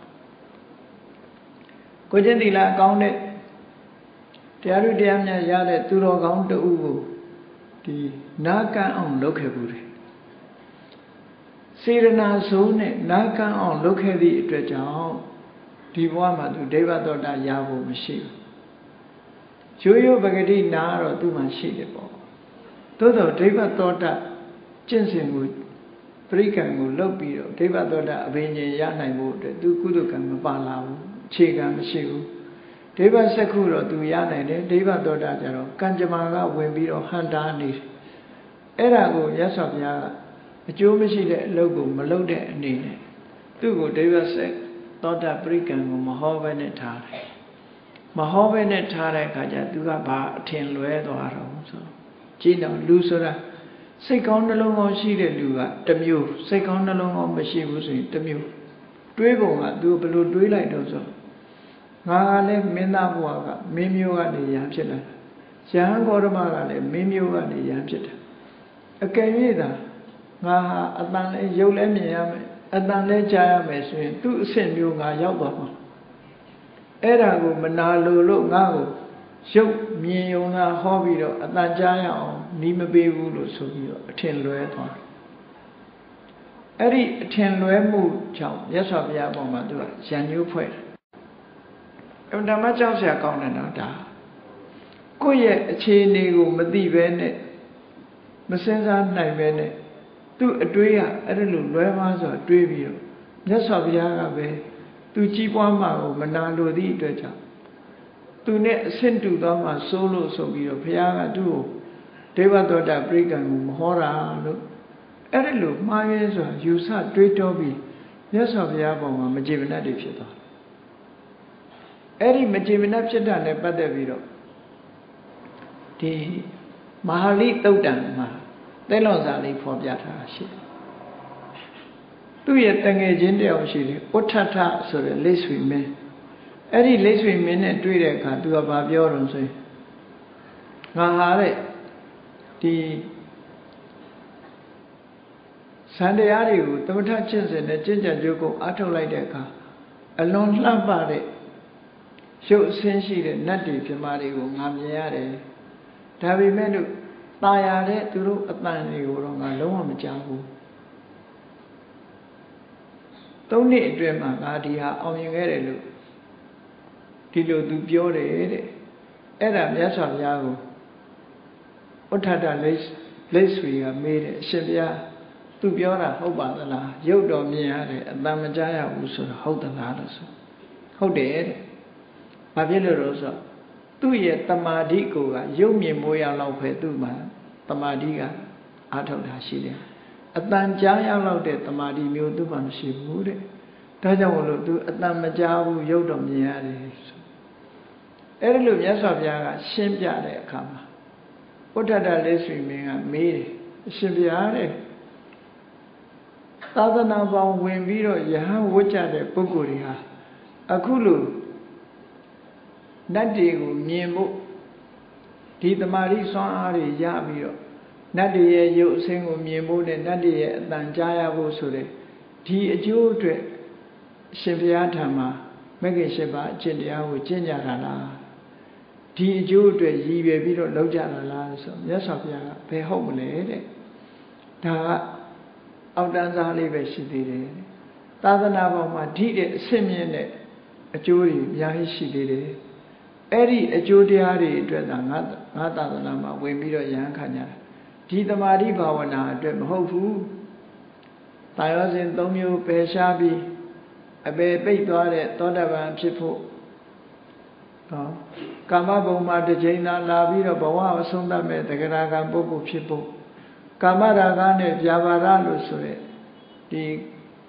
ကိုကျင့်သီလကောင်းတဲ့တရားဥတရားများရတဲ့သူတော်ကောင်းတဦးကိုဒီနာကံအောင်လုပ်ခဲ့ဘူးတယ်စေရနာဆိုးနဲ့နာကံအောင်လုပ်ခဲ့သည့်အတွက်ကြောင့်ဒီဘဝမှာသူဒိဗ္ဗသောတာရဖို့မရှိဘူးရိုးရိုးပဂတိနာတော့သူ့မှာရှိတယ်ပေါ့သို့တော့ဒိဗ္ဗသောတာကျင့်စဉ်ကိုပရိကံကိုလုပ်ပြီးတော့ဒိဗ္ဗသောတာအဘိညာဉ်ရနိုင်ဖို့အတွက်သူကုသကံမပါလာဘူးအခြေခံမရှိဘူးဒိဗ္ဗစက္ခုတော့သူရနိုင်တယ်ဒိဗ္ဗသောတာကျတော့ကံကြမ္မာကဝင်ပြီးတော့ဟန်တာနေတယ်အဲ့ဒါကိုရသော်ဘုရားကအကျိုးမရှိတဲ့အလုပ်ကိုမလုပ်တဲ့အနေနဲ့သူ့ကိုဒိဗ္ဗစက္သောတာပရိကံကိုမဟောဘဲနဲ့ထားတယ်မဟောဘဲနဲ့ထားတဲ့အခါကျသူကဘာအထင်လွဲသွားတော့ဆိုကြည့်တော့လူဆိုတာစိတ်ကောင်းနှလုံးကောင်းရှိတဲ့လူကတစ်မျိုးစိတ်ကောင်းနှလုံးကောင်းမရှိဘူးဆိုရင်တစ်မျိုးတွေးပုံကသူဘယ်လိုတွေးလိုက်တော့ဆိုငါကလည်းမင်းသားဘဝကမင်းမျိုးကနေရန်ဖြစ်လာရဟန်းဂေါတမကလည်းမင်းမျိုးကနေရန်ဖြစ်တယ်အကယ်၍သာငါဟာအတန်လည်းရုပ်လည်းမြင်ရမယ်အတန်လည်းကြားရမယ်ဆိုရင်သူ့အဆင့်မျိုးငါရောက်သွားမှာအဲ့ဒါကိုမနာလိုလို့ငါ့ကိုရုပ်မြင်ုံသာဟောပြီးတော့အတန်ကြားရအောင်နီးမပေးဘူးလို့ဆိုပြီးတော့အထင်လွဲသွားအဲ့ဒီအထင်လွဲမှုကြောင့်မြတ်စွာဘုရားပေါ်မှာသူကရန်ညှိုးဖွဲ့တယ်အမှန်တမ်းကြောက်စရာကောင်းတယ်နော်ဒါကိုယ့်ရဲ့အခြေအနေကိုမသိဘဲနဲ့မစင်စားနိုင်ဘဲနဲ့သူ့အတွေးကအဲ့ဒါလိုလွဲမှားစွာတွေးပြီးတော့မြတ်စွာဘုရားကပဲသူကြီးပွားမှာကိုမနာလိုသည့်အတွက်ကြောင့်သူနဲ့အဆင့်တူသွားမှစိုးလို့ဆိုပြီးတော့ဘုရားကသူ့ကိုဒိဗ္ဗသောတာပရိကံကိုမဟောတာလို့အဲ့ဒါလိုမှားရဲစွာယူဆတွေးတောပြီးမြတ်စွာဘုရားပေါ်မှာမကျေမနပ်တွေဖြစ်သွားအဲ့ဒီမကျေမနပ်ဖြစ်တာနဲ့ပတ်သက်ပြီးတော့ဒီမဟာလိသုတ်တံမှာသဲလွန်စာလေးဖော်ပြထားတာရှိတယ်သူ့ရဲ့တငယ်ချင်းတယောက်ရှိတယ်ဥဋ္ဌထဆိုတဲ့လိဆွေမင်းအဲ့ဒီလိဆွေမင်းနဲ့တွေ့တဲ့အခါသူကဘာပြောတော့ဆိုရင်ငါဟာတဲ့ဒီစံတရားတွေကိုသမထကျင့်စဉ်နဲ့ကျင့်ကြံကြိုးကိုအားထုတ်လိုက်တဲ့အခါအလွန်လှပတဲ့ရုပ်အဆင်းရှိတဲ့နတ်တွေပြမာတွေကိုငါမြင်ရတယ်ဒါပေမဲ့လို့ตายရတဲ့သူတို့အတန်တွေကိုတော့ငါလုံးဝမကြားဘူးသုံးနှစ်အတွင်းမှာငါဒီဟာအောင်မြင်ခဲ့တယ်လို့ဒီလိုသူပြောတယ်တဲ့အဲ့ဒါမြတ်စွာဘုရားကိုဥဋ္ဌတလိလိဆွေကမေးတယ်အရှင်ဘုရားသူပြောတာဟုတ်ပါသလားရုပ်တော်မြင်ရတယ်အတန်မကြားရဘူးဆိုတော့ဟုတ်သလားလို့ဆိုဟုတ်တယ်တဲ့ဘာဖြစ်လို့လဲဆိုတော့သူ့ရဲ့တမာတိကိုကရုပ်မြင်မိုးရလောက်ပဲသူ့မှာတမာတိကအားထုတ်တာရှိတယ်အတန်ကြားရလောက်တဲ့တမာတိမျိုးသူ့မှာမရှိဘူးတဲ့ဒါကြောင့်မလို့သူအတန်မကြားဘူးရုပ်တော်မြင်ရတယ်ဆိုအဲ့ဒါလို့မြတ်စွာဘုရားကရှင်းပြတဲ့အခါမှာဥဋ္ဌတလိဆွေမင်းကမေးတယ်အရှင်ဘုရားတဲ့သာသနာပေါင်းဝင်ပြီးတော့ယဟန်ဝတ်ကြတဲ့ပုဂ္ဂိုလ်တွေဟာအခုလို့နတ်တွေကိုမြင်ဖို့ဒီတမာတိစွမ်းအားတွေရပြီးတော့နတ်တွေရဲ့ရုပ်အဆင်းကိုမြင်ဖို့နဲ့နတ်တွေရဲ့အတန်ကြားရဖို့ဆိုတဲ့ဒီအကျိုးအတွက်အရှင်ဘုရားထံမှာမဂ္ဂင်၈ပါးအကျင့်တရားကိုကျင့်ကြတာလားဒီအကျိုးအတွက်ရည်ရွယ်ပြီးတော့လုပ်ကြတာလားဆိုမြတ်စွာဘုရားကဘယ်ဟုတ်မလဲတဲ့ဒါကအောက်တန်းစားလေးပဲရှိသေးတယ်သာသနာပေါ်မှာဓိတဲ့အဆင့်မြင့်တဲ့အကျိုးတွေအများကြီးရှိသေးတယ်အဲ့ဒီအကျိုးတရားတွေအတွက်သာငါငါသာသနာမှာဝင်ပြီးတော့ယဟန်ခံကြတာဒီသမာဓိဘာဝနာအတွက်မဟုတ်ဘူးတာယောဇဉ်၃မျိုးပယ်ရှားပြီးအပေပိတ်သွားတဲ့သောတာပန်ဖြစ်ဖို့ဟောကာမဘုံမှာတစ်ချိန်သာလာပြီးတော့ဘဝအဆုံးသတ်မဲ့တဂရကံပုဂ္ဂိုလ်ဖြစ်ဖို့ကာမရာဂနဲ့ဗျာပါဒလို့ဆိုရဲဒီ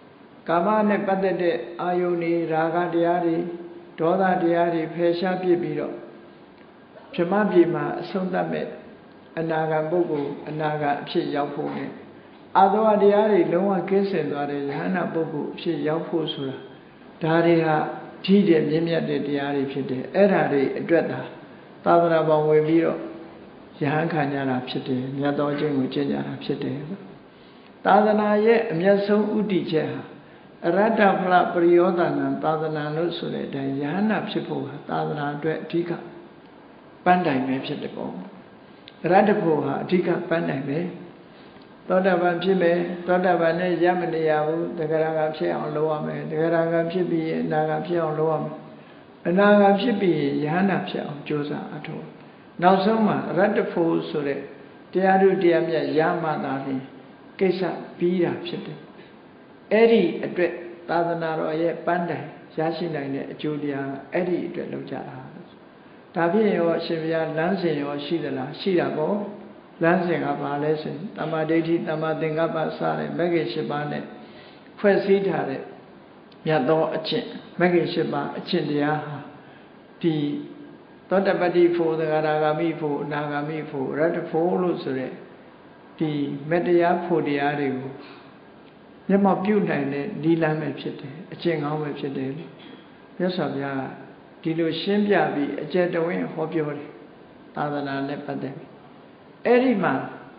ကာမနဲ့ပတ်သက်တဲ့အာယုန်တွေရာဂတရားတွေဒေါသတရားတွေဖယ်ရှားပြစ်ပြီးတော့ဗြဟ္မပြည်မှာအဆုံးသတ်မဲ့အနာဂတ်ပုဂ္ဂိုလ်အနာဂတ်အဖြစ်ရောက်ဖို့နဲ့အာသဝတရားတွေလုံးဝကင်းစင်သွားတဲ့ယဟန္တာပုဂ္ဂိုလ်အဖြစ်ရောက်ဖို့ဆိုတာဒါတွေဟာကြီးတဲ့မြင့်မြတ်တဲ့တရားတွေဖြစ်တယ်အဲ့ဒါတွေအတွက်သာသာသနာပေါင်းဝင်ပြီးတော့ယဟန်ခံကြတာဖြစ်တယ်မြတ်သောကျင့်ကိုကျင့်ကြတာဖြစ်တယ်သာသနာရဲ့အမျက်ဆုံးဥတည်ချက်ဟာအရတ္တဖလပရိယောသနံသာသနာလို့ဆိုတဲ့အတိုင်းယဟနာဖြစ်ဖို့ဟာသာသနာအတွက်အဓိကပန်းတိုင်ပဲဖြစ်တယ်ပေါ့အရတ္တဖို့ဟာအဓိကပန်းတိုင်ပဲသောတာပန်ဖြစ်မယ်သောတာပန်နဲ့ရမနေရဘူးတဂရကဖြစ်အောင်လုပ်ရမယ်တဂရကဖြစ်ပြီးအနာဂတ်ဖြစ်အောင်လုပ်ရမယ်အနာဂတ်ဖြစ်ပြီးယဟနာဖြစ်အောင်ကြိုးစားအထောက်နောက်ဆုံးမှာအရတ္တဖို့ဆိုတဲ့တရားဓုတရားမြတ်ရမှသာဖြင့်ကိစ္စပြီးတာဖြစ်တယ်အဲ့ဒီအတွက်သာသနာတော်ရဲ့ပန်းတိုင်ရရှိနိုင်တဲ့အကျိုးတရားအဲ့ဒီအတွက်လုပ်ကြတာဒါဖြင့်ရောအရှင်ဘုရားလမ်းစဉ်ရောရှိသလားရှိတာပေါ့လမ်းစဉ်ကဘာလဲဆိုရင်တမ္မာဒိဋ္ဌိတမ္မာသင်္ကပ္ပစတဲ့မဂ္ဂင်၈ပါးနဲ့ဖွဲ့စည်းထားတဲ့မြတ်သောအကျင့်မဂ္ဂင်၈ပါးအကျင့်တရားဟာဒီသောတပတ္တိဖို့သဂရဂါမိဖို့အနာဂါမိဖို့ရတ္တဖို့လို့ဆိုတဲ့ဒီမေတ္တရားဖို့တရားတွေကိုမျက်မှောက်ပြုနိုင်တဲ့ဒီလမ်းပဲဖြစ်တယ်အကျင့်ကောင်းပဲဖြစ်တယ်မြတ်စွာဘုရားကဒီလိုရှင်းပြပြီးအကျယ်တဝင်းဟောပြောတယ်သာသနာနဲ့ပတ်သက်ပြီးအဲ့ဒီမှာ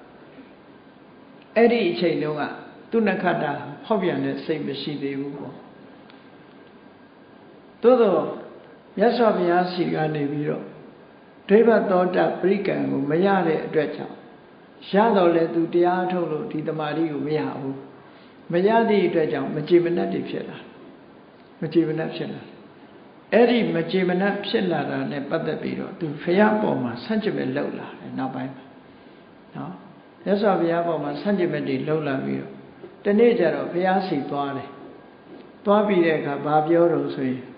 အဲ့ဒီအချိန်တုန်းကသူနခတ္တဟောပြန်တဲ့စိတ်မရှိသေးဘူးပေါ့သို့သောမြတ်စွာဘုရားစီကနေပြီးတော့ဒိဗ္ဗသောတပရိကံကိုမရတဲ့အတွက်ကြောင့်ရတော့လေသူတရားထုတ်လို့ဒီတမာတိကိုမရဘူးမရသည့်အတွက်ကြောင့်မကြေမနတ်တွေဖြစ်လာမကြေမနတ်ဖြစ်လာအဲ့ဒီမကြေမနတ်ဖြစ်လာတာနဲ့ပတ်သက်ပြီးတော့သူဖရာပေါ်မှာဆန့်ကျင်မဲ့လှုပ်လာတယ်နောက်ပိုင်းမှာနော်မြတ်စွာဘုရားပေါ်မှာဆန့်ကျင်မဲ့တွေလှုပ်လာပြီးတော့တနေ့ကျတော့ဘုရားစီသွားတယ်သွားပြီးတဲ့အခါဘာပြောတော့ဆိုရင်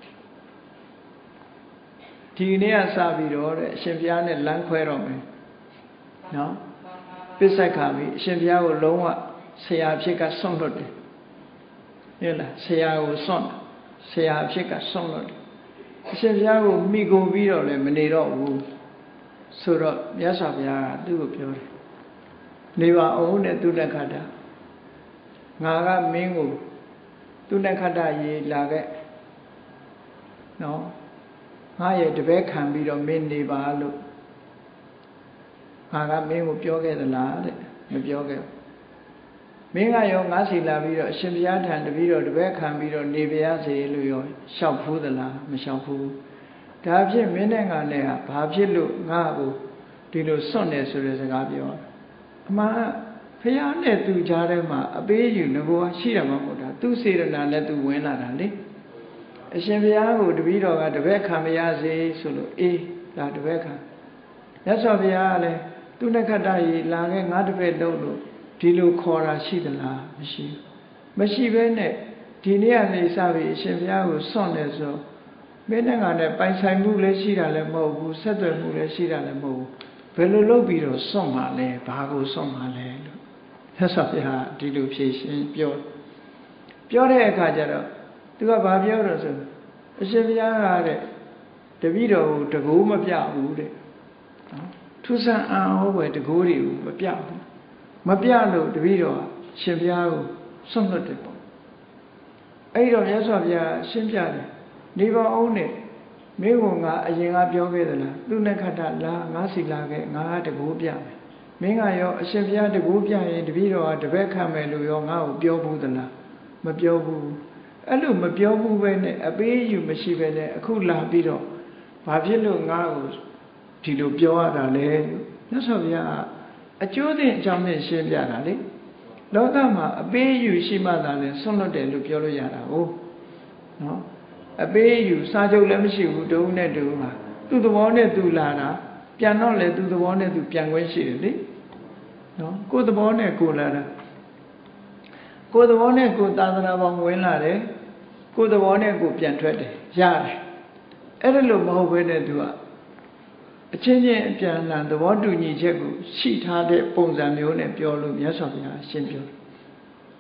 ဒီနေ့ကစပြီးတော့တဲ့အရှင်ဘုရားနဲ့လမ်းခွဲတော့မယ်နော်ပစ္စက္ခါပြီးအရှင်ဘုရားကိုလုံးဝဆရာဖြစ်ကဆွန့်လွတ်တယ်ဟုတ်လားဆရာကိုဆွန့်ဆရာဖြစ်ကဆွန့်လွတ်တယ်အရှင်ဘုရားကိုမိကိုပြီးတော့လည်းမနေတော့ဘူးဆိုတော့မြတ်စွာဘုရားကသူ့ကိုပြောတယ်နေပါအောင်နဲ့သူလက်ခတ္တငါကမင်းကိုသူလက်ခတ္တရေလာခဲ့နော်ငါရဲ့တပည့်ခံပြီးတော့မင်းနေပါလို့ငါကမင်းကိုပြောခဲ့သလားတဲ့မပြောခဲ့ဘူးမင်းကရောငါစီလာပြီးတော့အရှင်ဘုရားထံတပည့်တော်တပည့်ခံပြီးတော့နေပါရစေလို့ရောလျှောက်ဖူးသလားမလျှောက်ဖူးဒါဖြစ်မင်းနဲ့ငါနဲ့ဟာဘာဖြစ်လို့ငါ့ကိုဒီလိုစွန့်နေဆိုတဲ့စကားပြောအမှန်ဘုရားနဲ့သူကြားထဲမှာအပေးယူငဘောရှိတာမှမဟုတ်တာသူစေရနာနဲ့သူဝင်လာတာလေအရှင်ဘုရားကိုတပည့်တော်ကတပည့်ခံပါရစေဆိုလို့အေးဒါတပည့်ခံမြတ်စွာဘုရားကလည်းသူနခတ္တရေလာခဲ့ငါတပည့်လုံးလို့ဒီလိုခေါ်တာရှိသလားမရှိဘူးမရှိဘဲနဲ့ဒီနေ့ကနေစပြီးအရှင်ဘုရားကိုစွန့်တယ်ဆိုမင်းနဲ့ငါနဲ့ပိုင်ဆိုင်မှုလည်းရှိတာလည်းမဟုတ်ဘူးဆက်သွယ်မှုလည်းရှိတာလည်းမဟုတ်ဘူးဘယ်လိုလုပ်ပြီးတော့စွန့်မှာလဲဘာကိုစွန့်မှာလဲလို့ဆက်ဆော်ဘုရားဒီလိုဖြေရှင်းပြောပြောတဲ့အခါကျတော့သူကဘာပြောတော့ဆိုအရှင်ဘုရားကတဲ့တပည့်တော်ကိုတကူမပြဘူးတဲ့နော်ထူးဆန်းအံ့ဩဖွယ်တကူတွေကိုမပြဘူးမပြလို့တပည့်တော်ရှင်ဘုရားကိုစွန့်လွတ်တယ်ပေါ့အဲ့တော့မြတ်စွာဘုရားရှင်းပြတယ်နေပါအောင်နဲ့မင်းကငါအရင်ကပြောခဲ့သလားသူနဲ့ခတ္တလာငါစီလာခဲ့ငါတကူပြမယ်မင်းကရောအရှင်ဘုရားတကူပြရင်တပည့်တော်ကတပည့်ခံမယ်လို့ရောငါ့ကိုပြောဘူးသလားမပြောဘူးအဲ့လိုမပြောဘူးပဲနဲ့အပေးယူမရှိပဲနဲ့အခုလာပြီးတော့ဘာဖြစ်လို့ငါ့ကိုဒီလိုပြောရတာလဲမြတ်စွာဘုရားအကျိုးတင်အကြောင်းနဲ့ရှင်းပြတာလေလောကမှာအပေးယူရှိမှသာလဲဆွန့်လွတ်တယ်လို့ပြောလို့ရတာဟုတ်နော်အပေးယူစာချုပ်လည်းမရှိဘူးတုံးနဲ့တူမှာသူ့သဘောနဲ့သူလာတာပြန်တော့လေသူ့သဘောနဲ့သူပြန်ခွင့်ရှိတယ်လေနော်ကိုယ်သဘောနဲ့ကိုလာတာကိုယ်သဘောနဲ့ကိုသာသနာပေါင်းဝင်လာတယ်ကိုယ်သဘောနဲ့ကိုပြန်ထွက်တယ်ရတယ်အဲ့ဒါလို့မဟုတ်ဘဲနဲ့သူကအချင်းချင်းအပြန်အလှန်သဘောတူညီချက်ကိုရှိထားတဲ့ပုံစံမျိုးနဲ့ပြောလို့မြတ်စွာဘုရားရှင်းပြောတယ်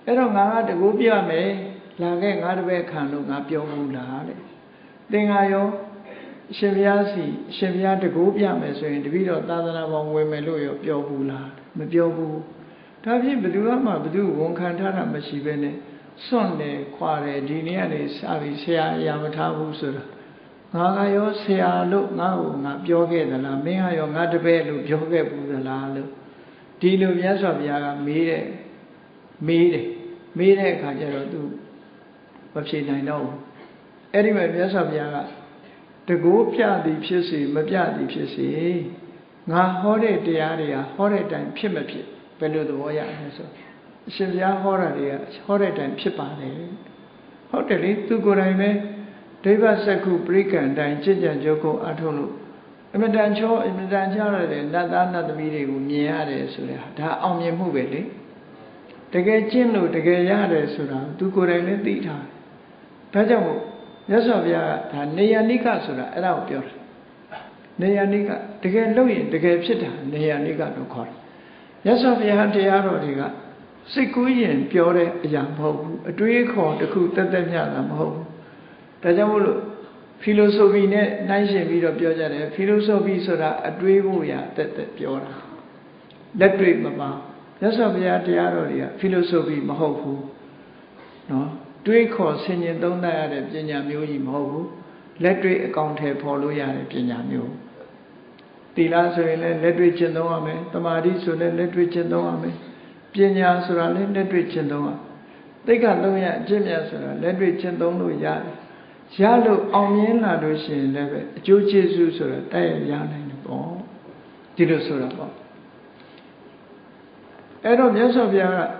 အဲ့တော့ငါကတကူပြမယ်လာခဲ့ငါတပည့်ခံလို့ငါပြောဘူးလားတဲ့သင်္ဃာရောအရှင်ဘုရားစီအရှင်ဘုရားတကူပြမယ်ဆိုရင်တပည့်တော်သာသနာပေါင်းဝင်မယ်လို့ရောပြောဘူးလားမပြောဘူးဒါဖြင့်ဘယ်သူမှဘယ်သူဝန်ခံထားတာမရှိဘဲနဲ့စွန့်တယ်ခွာတယ်ဒီနေ့ကနေစပြီးဆရာအရာမထားဘူးဆိုတာငါကရောဆရာလို့ငါ့ကိုငါပြောခဲ့သလားမင်းကရောငါတပည့်လို့ပြောခဲ့ဘူးသလားလို့ဒီလိုမြတ်စွာဘုရားကမေးတယ်မေးတယ်မေးတဲ့အခါကျတော့သူမဖြေနိုင်တော့ဘူးအဲ့ဒီမှာမြတ်စွာဘုရားကတကူပြသည်ဖြစ်စေမပြသည်ဖြစ်စေငါဟောတဲ့တရားတွေကဟောတဲ့အတိုင်းဖြစ်မဖြစ်ဘယ်လိုသဘောရလဲဆိုအရှင်ဘုရားဟောတာတွေကဟောတဲ့အတိုင်းဖြစ်ပါတယ်ဟုတ်တယ်လေသူကိုယ်တိုင်ပဲဒိဗ္ဗစက္ခုပရိကံတိုင်းจิตကြံကြိုးကိုအထုံးလို့အမတန်ချောအမတန်ချရတဲ့နတ်သားနတ်သမီးတွေကိုမြင်ရတယ်ဆိုတဲ့ဒါအောင်မြင်မှုပဲလေတကယ်ကျင့်လို့တကယ်ရတယ်ဆိုတာသူကိုယ်တိုင်လည်းသိထားတယ်ဒါကြောင့်မို့မြတ်စွာဘုရားကဒါနေယနိကဆိုတာအဲ့ဒါကိုပြောတယ်နေယနိကတကယ်လုပ်ရင်တကယ်ဖြစ်တာနေယနိကလို့ခေါ်တယ်မြတ်စွာဘုရားတရားတော်တွေကစိတ်ကူးရင်ပြောတဲ့အရာမဟုတ်ဘူးအတွေးခေါ်တစ်ခုတက်တက်မြတာမဟုတ်ဘူးဒါကြောင့်မို့လို့ဖီလိုဆိုဖီနဲ့နှိုင်းယှဉ်ပြီးတော့ပြောကြတယ်ဖီလိုဆိုဖီဆိုတာအတွေးဖို့ရာတက်တက်ပြောတာလက်တွေ့မပါမြတ်စွာဘုရားတရားတော်တွေကဖီလိုဆိုဖီမဟုတ်ဘူးနော်တွေးခေါ်ဆင်ញင်သုံးသပ်ရတဲ့ပညာမျိုးကြီးမဟုတ်ဘူးလက်တွေ့အကောင်ထည်ဖော်လို့ရတဲ့ပညာမျိုးသီလဆိုရင်လည်းလက်တွေ့ကျင့်သုံးရမယ်သမာဓိဆိုလည်းလက်တွေ့ကျင့်သုံးရမယ်ပညာဆိုတာလည်းလက်တွေ့ကျင့်သုံးရသိက္ခာသုံးရအကျင့်မြတ်ဆိုတာလက်တွေ့ကျင့်သုံးလို့ရတယ်ရလို့အောင်မြင်လာလို့ရှိရင်လည်းပဲအကျိုးကျေးဇူးဆိုတာတိုက်ရရနိုင်တယ်ပေါ့ဒီလိုဆိုတာပေါ့အဲ့တော့မြတ်စွာဘုရားက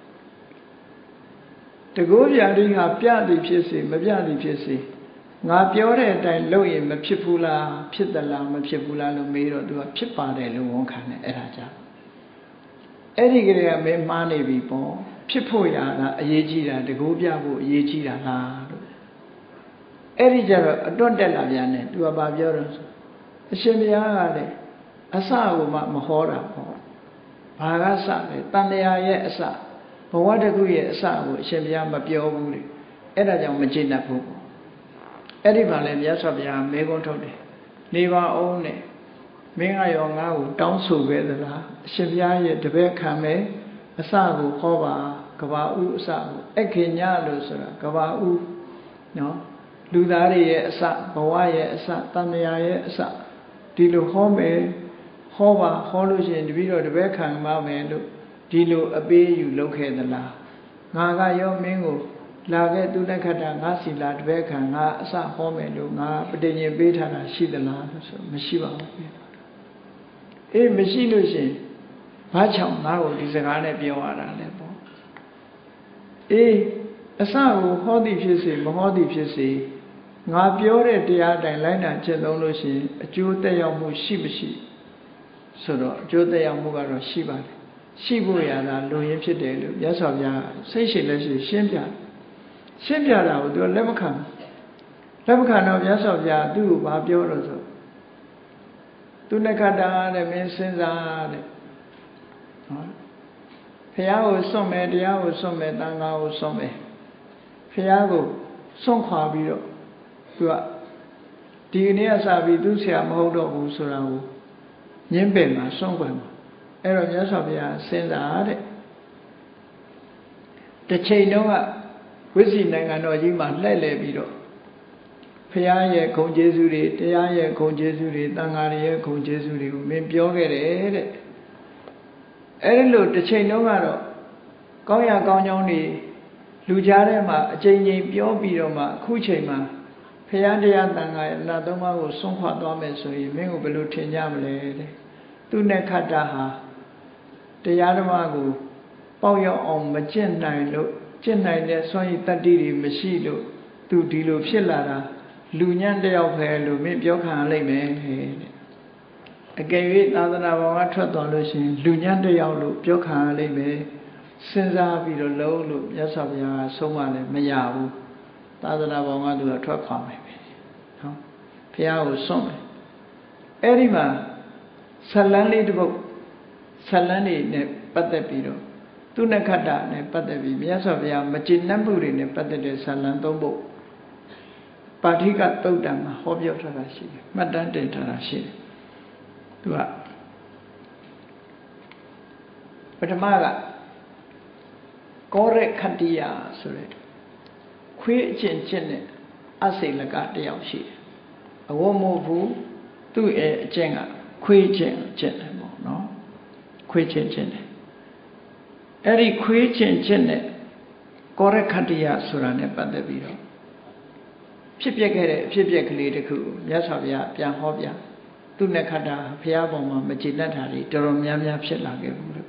တကောဗျာတိဟာပြသည်ဖြစ်စေမပြသည်ဖြစ်စေငါပြောတဲ့အတိုင်းလုပ်ရင်မဖြစ်ဘူးလားဖြစ်သလားမဖြစ်ဘူးလားလို့မေးတော့သူကဖြစ်ပါတယ်လို့ဝန်ခံတယ်အဲ့ဒါကြောင့်အဲ့ဒီကလေးကမင်းမှားနေပြီပေါ့ဖြစ်ဖို့ရတာအရေးကြီးတာတကောပြဖို့အရေးကြီးတာလားလို့အဲ့ဒီကြတော့အတွန့်တက်လာပြန်တယ်သူကဘာပြောတော့အရှင်ဘုရားကလည်းအစကိုမှမဟောတာပေါ့ဘာကစလဲတန်တရားရဲ့အစဘဝတခုရဲ့အစကိုအရှင်ဘုရားမပြောဘူးလေအဲ့ဒါကြောင့်မကျေနပ်ဘူးအဲ့ဒီမှာလည်းမြတ်စွာဘုရားမေးခွန်းထုတ်တယ်နေပါအောင်နဲ့မင်းကရောငါ့ကိုတောင်းဆိုခဲ့သလားအရှင်ဘုရားရဲ့တပည့်ခံမယ်အစကိုဟောပါကဘာဥအစကိုအခေညလို့ဆိုတာကဘာဥနော်လူသားတွေရဲ့အစဘဝရဲ့အစတန်မြာရဲ့အစဒီလိုဟောမယ်ဟောပါဟောလို့ရှိရင်တပည့်တော်တပည့်ခံပါမယ်လို့ဒီလိုအပေးယူလုပ်ခဲ့သလားငါကရောမင်းကိုလာခဲ့သူလက်ခတ်တာငါစီလာတပည့်ခံငါအစဟောမယ်လို့ငါပဋိညာဉ်ပေးထားတာရှိသလားဆိုမရှိပါဘူးအေးမရှိလို့ရှိရင်ဘာကြောင့်ငါ့ကိုဒီစကားနဲ့ပြောရတာလဲပေါ့အေးအစကိုဟောသည်ဖြစ်စေမဟောသည်ဖြစ်စေငါပြောတဲ့တရားအတိုင်းလိုက်နာကျင့်သုံးလို့ရှိရင်အကျိုးသက်ရောက်မှုရှိမရှိဆိုတော့အကျိုးသက်ရောက်မှုကတော့ရှိပါတယ်ရှိဖို့ရတာလူရင်းဖြစ်တယ်လို့မြတ်စွာဘုရားစိတ်ရှိလက်ရှိရှင်းပြရှင်းပြတာကိုသူလက်မခံလက်မခံတော့မြတ်စွာဘုရားသူ့ကိုဘာပြောလို့ဆိုသူနခတာတဲ့မင်းစဉ်းစားတဲ့ဟောဘုရားကိုစွန့်မယ်တရားကိုစွန့်မယ်သံဃာကိုစွန့်မယ်ဘုရားကိုစွန့်ခွာပြီးတော့သူကဒီနေ့ကစပြီးသူဆရာမဟုတ်တော့ဘူးဆိုတာကိုညင်းပယ်မှာစွန့်ခွာမှာအဲ့တော့မြတ်စွာဘုရားစဉ်းစားတဲ့တစ်ချိန်တုန်းကဝိစီနိုင်ငံတော်ကြီးမှာလှည့်လည်ပြီးတော့ဘုရားရဲ့ဂုဏ်ကျေးဇူးတွေတရားရဲ့ဂုဏ်ကျေးဇူးတွေသံဃာရဲ့ဂုဏ်ကျေးဇူးတွေကိုမင်းပြောခဲ့တယ်တဲ့အဲ့ဒီလိုတစ်ချိန်တုန်းကတော့ကောင်းရကောင်းကြောင်းတွေလူကြားထဲမှာအချိန်ချင်းပြောပြီးတော့မှအခုချိန်မှာဘုရားတရားသံဃာရဲ့အလားသုံးပါးကိုစွန့်ခွာသွားမယ်ဆိုရင်မင်းကိုဘယ်လိုထင်ကြမလဲတဲ့သူနဲ့ခတ်တာဟာတရားဓမ္မကိုပေါက်ရောက်အောင်မကျင့်နိုင်လို့ကျင့်နိုင်တဲ့စွမ်းရည်တတ္တိတွေမရှိလို့သူဒီလိုဖြစ်လာတာလူညံ့တယောက်ပဲလို့မင်းပြောခံရလိမ့်မယ်တဲ့အကယ်၍သာသနာပေါ်ကထွက်သွားလို့ရှိရင်လူညံ့တယောက်လို့ပြောခံရလိမ့်မယ်စဉ်းစားပြီးတော့လုံးလို့မြတ်စွာဘုရားကဆုံးမလည်းမရဘူးသာသနာပေါ်ကသူကထွက်ခွာမယ်ပဲနော်ဘုရားကိုစွန့်မယ်အဲ့ဒီမှာဇလန်းလေးတစ်ပုဒ်ဇလန်းလေးနဲ့ပတ်သက်ပြီးတော့သူ tu ne khata ne pattabi Myaswa Bhaya majinnat mu de ne pattate salanသုံးပုဒ်ပါဠိကသုတ်တံမှာဟောပြောထားတာရှိတယ်မှတ်တမ်းတင်ထားတာရှိတယ်သူကပထမကကောရခတ္တိယဆိုတဲ့ခွေးအကျင့်ကျင့်တဲ့အစိလကတယောက်ရှိတယ်အဝတ်မဟုတ်ဘူးသူ့ရဲ့အကျင့်ကခွေးကျင့်ကျင့်တယ်ပေါ့နော်ခွေးကျင့်ကျင့်တယ်အဲ့ဒီခွေးကျင့်ကျင့်တဲ့ကောရခတ္တိယဆိုတာ ਨੇ ပတ်သက်ပြီးတော့ဖြစ်ပျက်ခဲ့တဲ့အဖြစ်ပျက်ကလေးတစ်ခုမြတ်စွာဘုရားပြန်ဟောပြသူနဲ့ခတ္တာဘုရားပေါ်မှာမကျေနပ်တာတွေတော်တော်များများဖြစ်လာခဲ့ဘူးလို့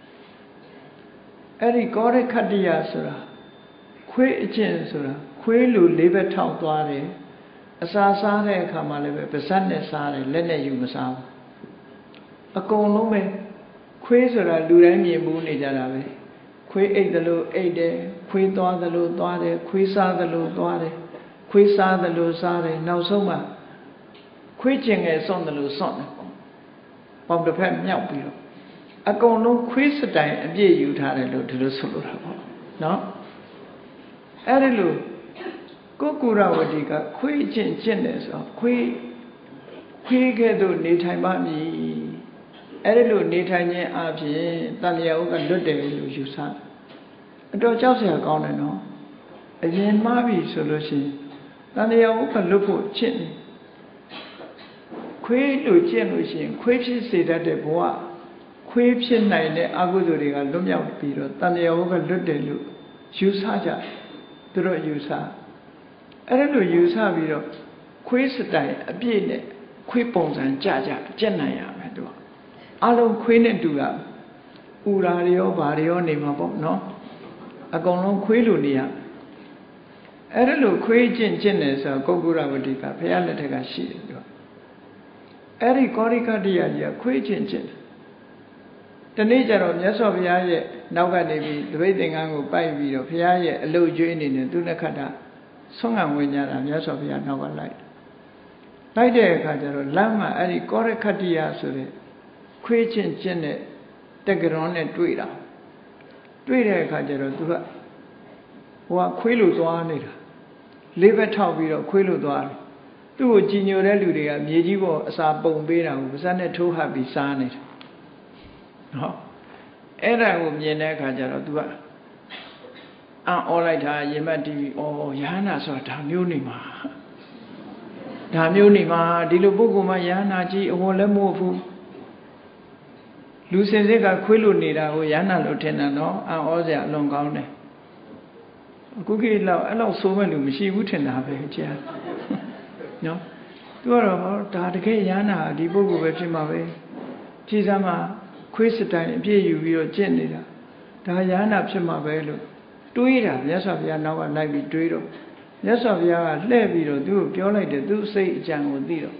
အဲ့ဒီကောရခတ္တိယဆိုတာခွေးအကျင့်ဆိုတာခွေးလူလေးဘက်ထောက်သွားတယ်အစာစားတဲ့အခါမှာလည်းပဲပါးစပ်နဲ့စားတယ်လက်နဲ့ယူမစားဘူးအကုန်လုံးပဲခွေးဆိုတာလူတိုင်းမြင်မှုနေကြတာပဲခွေးအိတ်သလိုအိတ်တယ်ခွေးသွားသလိုသွားတယ်ခွေးစားသလိုသွားတယ်ခွေးစားသလိုစားတယ်နောက်ဆုံးမှခွေးကျင်ငယ်စွန့်သလိုစွန့်တယ်ပေါ့ပေါင်တစ်ဖက်မြောက်ပြီးတော့အကုန်လုံးခွေးစတိုင်အပြည့်ယူထားတယ်လို့ဒီလိုဆိုလိုတာပေါ့နော်အဲ့ဒီလိုကိုကုရဝတိကခွေးကျင့်ကျင့်တယ်ဆိုတော့ခွေးခွေးကဲ့သို့နေထိုင်ပါမည်အဲ့ဒီလိုနေထိုင်ခြင်းအပြင်တန်လျာဥကလွတ်တယ်လို့ယူဆအတော်ကြောက်စရာကောင်းတယ်နော်အရင်မှားပြီဆိုလို့ရှိရင်တန်လျာဥကလွတ်ဖို့ချစ်နေခွေးလို့ကျင့်လို့ရှိရင်ခွေးဖြစ်စေတတ်တဲ့ဘဝခွေးဖြစ်နိုင်တဲ့အကုသိုလ်တွေကလွတ်မြောက်ပြီးတော့တန်လျာဥကလွတ်တယ်လို့ယူဆကြသူတို့ယူဆအဲ့ဒါလိုယူဆပြီးတော့ခွေးစတိုင်အပြည့်နဲ့ခွေးပုံစံကြကြကျက်နိုင်ရမယ်သူကအလုံးခွေးနဲ့တူတာဥရာရောဘာရောနေမှာပေါ့နော်အကုန်လုံးခွေးလိုနေရအဲ့ဒါလိုခွေးကျင့်ကျင့်တယ်ဆိုတော့ကုက္ကုရဝတိကဘုရားလက်ထက်ကရှိတယ်သူကအဲ့ဒီကောရိကတ္တိယကြီးကခွေးကျင့်ကျင့်တယ်တနေ့ကျတော့မြတ်စွာဘုရားရဲ့နောက်ကနေပြီးတပိတ်သင်္ကန်းကိုပိုက်ပြီးတော့ဘုရားရဲ့အလုတ်ကျွေးအနေနဲ့သူနက္ခတ္တဆွမ်းခံဝင်ကြတာမြတ်စွာဘုရားနောက်ကလိုက်လိုက်တဲ့အခါကျတော့လမ်းမှာအဲ့ဒီကောရခတ္တိယဆိုတဲ့ခွေးချင်းချင်းနဲ့တက္ကရွန်နဲ့တွေ့တာတွေ့တဲ့အခါကျတော့သူကဟိုကခွေးလိုသွားနေတာလေးဘက်ထောက်ပြီးတော့ခွေးလိုသွားတယ်သူ့ကိုကြည်ညိုတဲ့လူတွေကမြေကြီးပေါ်အစာပုံပေးတာကိုပါးစပ်နဲ့ထိုးဟပ်ပြီးစားနေတာနော်အဲ့ဒါကိုမြင်တဲ့အခါကျတော့သူကအံ့ဩလိုက်တာရေမတ်တီးပြီးဩယဟနာဆိုတာဒါမျိုးနေမှာဒါမျိုးနေမှာဒီလိုပုဂ္ဂိုလ်မှယဟနာကြီးအဝလည်းမဟုတ်ဘူးလူစင်စစ်ကခွေးလို့နေတာကိုယဟနာလို့ထင်တာနော်အံ့ဩစရာအလွန်ကောင်းတယ်အခုကိလောက်အဲ့လောက်ဆိုးမဲ့လူမရှိဘူးထင်တာပဲကြာနော်သူကတော့ဟောဒါတကယ်ယဟနာဒီပုဂ္ဂိုလ်ပဲဖြစ်မှာပဲကြည်စမ်းမှာခွေးစတိုင်အပြည့်ယူပြီးတော့ကျင့်နေတာဒါယဟနာဖြစ်မှာပဲလို့တွေးတာမြတ်စွာဘုရားနောက်ကလိုက်ပြီးတွေးတော့မြတ်စွာဘုရားကလှည့်ပြီးတော့သူ့ကိုပြောလိုက်တယ်သူ့စိတ်အကြံကိုသိတော့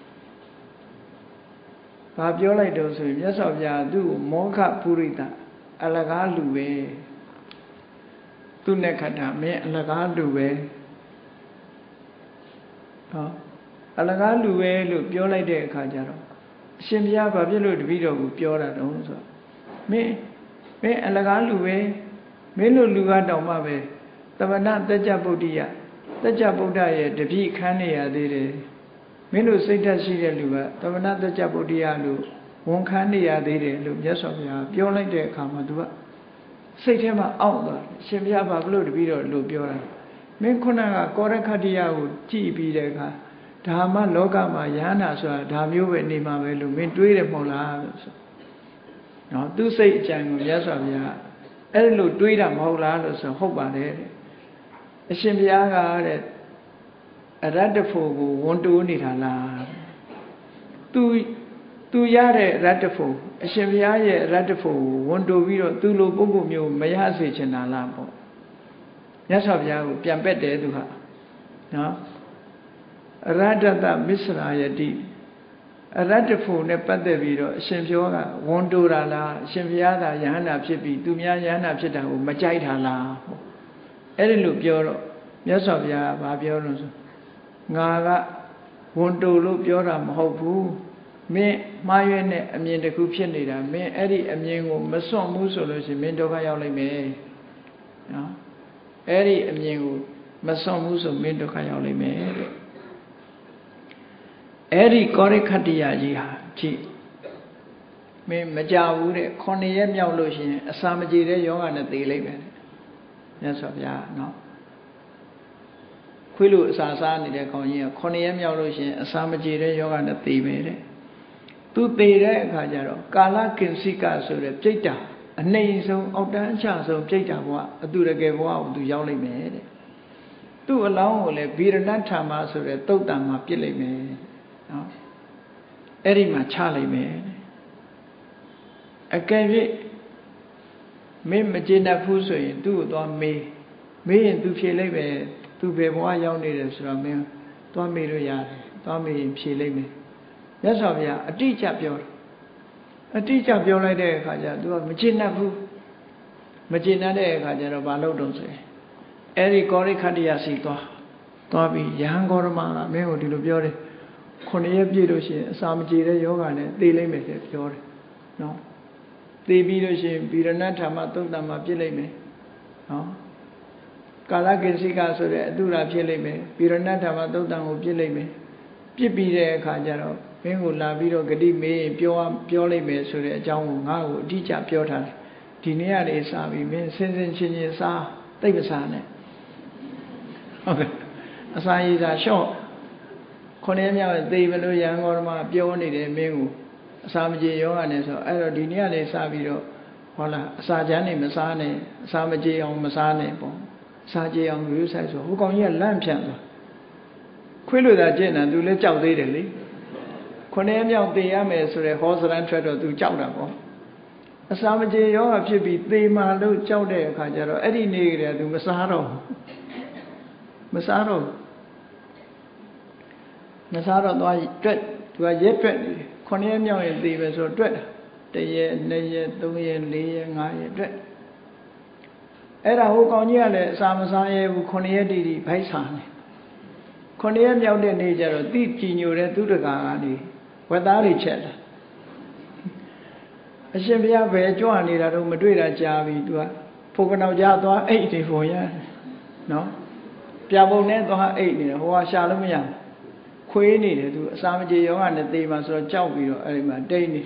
ဘာပြောလိုက်တော့ဆိုရင်မြတ်စွာဘုရားသူ့ကိုမောခပုရိသအလကားလူပဲသူနဲ့ခတ္တာမင်းအလကားလူပဲဟောအလကားလူပဲလို့ပြောလိုက်တဲ့အခါကျတော့အရှင်ဘုရားဘာဖြစ်လို့တပည့်တော်ကိုပြောတာတုံးဆိုတော့မင်းမင်းအလကားလူပဲမင်းတို့လူကတောင်မှပဲသမဏတကြဗုဒ္ဓိယတကြဗုဒ္ဓရဲ့တပည့်ခန်းနေရသေးတယ်မင်းတို့စိတ်ဓာတ်ရှိတဲ့လူကသမဏတကြဗုဒ္ဓိယလို့ဝန်ခံနေရသေးတယ်လို့မြတ်စွာဘုရားပြောလိုက်တဲ့အခါမှာသူကစိတ်ထဲမှာအောင့်သွားတယ်ရှင်ဘုရားဘာလို့တပည့်တော်လို့ပြောတာမင်းခုနကကောရခတ္တိယကိုကြည်ပြီးတဲ့အခါဒါမှလောကမှာယဟနာဆိုတာဒါမျိုးပဲနေမှာပဲလို့မင်းတွေးတယ်မဟုတ်လားလို့ဆိုနော်သူစိတ်အကြံကိုမြတ်စွာဘုရားအဲ့လိုတွေးတာမဟုတ်လားလို့ဆိုဟုတ်ပါတယ်တဲ့အရှင်ဘုရားကတဲ့အရတ္တဖို့ကိုဝန်တိုးနေတာလားသူသူရတဲ့ရတ္တဖို့အရှင်ဘုရားရဲ့ရတ္တဖို့ကိုဝန်တိုးပြီးတော့သူလိုပုဂ္ဂိုလ်မျိုးမရစေချင်တာလားပေါ့မြတ်စွာဘုရားကိုပြန်ပက်တယ်သူဟာနော်အရတ္တတမစ္စရာယတိအရတ္တဖို့နဲ့ပတ်သက်ပြီးတော့အရှင်ဘုရားကဝန်တိုးတာလားအရှင်ဘုရားသာယဟန္တာဖြစ်ပြီးသူများယဟန္တာဖြစ်တာကိုမကြိုက်တာလားအဲ့ဒီလိုပြောတော့မြတ်စွာဘုရားကဘာပြောလို့ဆိုငါကဝန်တိုးလို့ပြောတာမဟုတ်ဘူးမင်းမှားရွေးနဲ့အမြင်တစ်ခုဖြစ်နေတာမင်းအဲ့ဒီအမြင်ကိုမစွန့်ဘူးဆိုလို့ရှိရင်မင်းဒုက္ခရောက်လိမ့်မယ်နော်အဲ့ဒီအမြင်ကိုမစွန့်ဘူးဆိုမင်းဒုက္ခရောက်လိမ့်မယ်တဲ့အဲ့ဒီကောရိခတ္တိယကြီးဟာကြည့်မင်းမကြဘူးတဲ့ခုနှစ်ရက်မြောက်လို့ရှိရင်အစာမကြေတဲ့ယောဂနဲ့သေလိမ့်မယ်တဲ့မြတ်စွာဘုရားနော်ခွေးလိုအစာစားနေတဲ့ခေါင်းကြီးကခုနှစ်ရက်မြောက်လို့ရှိရင်အစာမကြေတဲ့ယောဂနဲ့သေမယ်တဲ့သူသေတဲ့အခါကျတော့ကာလကင်စိကဆိုတဲ့ပြိတ္တာအနှိမ်ဆုံးအောက်တန်းအချဆုံးပြိတ္တာဘဝအတူတကယ်ဘဝကိုသူရောက်လိမ့်မယ်တဲ့သူ့အလောင်းကိုလည်းဗီရဏဋ္ဌာမဆိုတဲ့သုတ်တံမှာပြစ်လိုက်မယ်နော်အဲ့ဒီမှာချလိုက်မယ်အကယ်၍မင်းမကျေနပ်ဘူးဆိုရင်သူ့ကိုသွားမေးမေးရင်သူဖြေလိုက်ပဲသူဘယ်ဘဝရောက်နေတယ်ဆိုတော့မင်းသွားမေးလို့ရတယ်သွားမေးရင်ဖြေလိုက်မယ်မြတ်စွာဘုရားအတိအကျပြောတယ်အတိအကျပြောလိုက်တဲ့အခါကျသူကမကျေနပ်ဘူးမကျေနပ်တဲ့အခါကျတော့ဘာလုပ်တော့ဆိုရင်အဲ့ဒီကောရိခတ္တိယစီသွားသွားပြီးယဟန်ဂေါရမကမင်းကိုဒီလိုပြောတယ်ခုနှစ်ရက်ပြည့်လို့ရှိရင်အစာမကြေတဲ့ယောဂနဲ့သေလိမ့်မယ်တဲ့ပြောတယ်နော်သေပြီးလို့ရှိရင်ဗီရဏဋ္ဌာမသုတ်တံမှာပြစ်လိုက်မယ်နော်ကာလကိစိကဆိုတဲ့အတုရာဖြစ်လိမ့်မယ်ဗီရဏဋ္ဌာမသုတ်တံကိုပြစ်လိုက်မယ်ပြစ်ပြီးတဲ့အခါကျတော့မင်းကိုလာပြီးတော့ဂတိမေးရင်ပြောပြောလိုက်မယ်ဆိုတဲ့အကြောင်းကိုငါ့ကိုအတိအကျပြောထားတယ်ဒီနေ့ကနေစပြီးမင်းစင်စင်ချင်းချင်းစားသိပ်မစားနဲ့ဟုတ်ကဲ့အစာရည်သာလျှော့ခုနှစ်မြောက်သေမလို့ရဟန်းဂေါရမပြောနေတယ်မင်းကိုအစာမကြေယောဂနဲ့ဆိုအဲ့တော့ဒီနေ့ကနေစပြီးတော့ဟောလားအစာချမ်းနေမစားနဲ့အစာမကြေအောင်မစားနဲ့ပေါ့အစာကြေအောင်ရိုးဆိုင်ဆိုဟိုကောင်ကြီးကလန့်ဖြန့်သွားခွေးလိုသာကျင့်တာသူလည်းကြောက်သေးတယ်လေခုနှစ်မြောက်သေရမယ်ဆိုတဲ့ဟောစရန်ထွက်တော့သူကြောက်တာပေါ့အစာမကြေယောဂဖြစ်ပြီးသေမာလို့ကြောက်တဲ့အခါကျတော့အဲ့ဒီနေ့ကတည်းကသူမစားတော့မစားတော့မစားတော့သွားတွက်သူကရက်တွက်နေတယ်ခုနှစ်ရက်မြောက်ရင်သေပဲဆိုတော့တွက်တာတစ်ရက်နှစ်ရက်သုံးရက်လေးရက်ငါးရက်တွက်အဲ့ဒါဟိုကောင်ကြီးကလည်းအစာမစားရဲဘူးခုနှစ်ရက်တည်းတည်းဗိုက်စားနေခုနှစ်ရက်မြောက်တဲ့နေ့ကျတော့တိကြည်ညိုတဲ့သူတကာကနေဝက်သားတွေချက်လာအရှင်ဘုရားပဲကြွနေတာတော့မတွေ့တာကြားပြီသူကဖို့ကနောက်ကြားသွားအိတ်တွေပုံရတယ်နော်ပြပုံနဲ့သွားအိတ်နေတယ်ဟိုကရှာလို့မရခွေးနေတယ်သူအစာမကြေယောဂနဲ့သေမှာဆိုတော့ကြောက်ပြီးတော့အဲ့ဒီမှာတိတ်နေ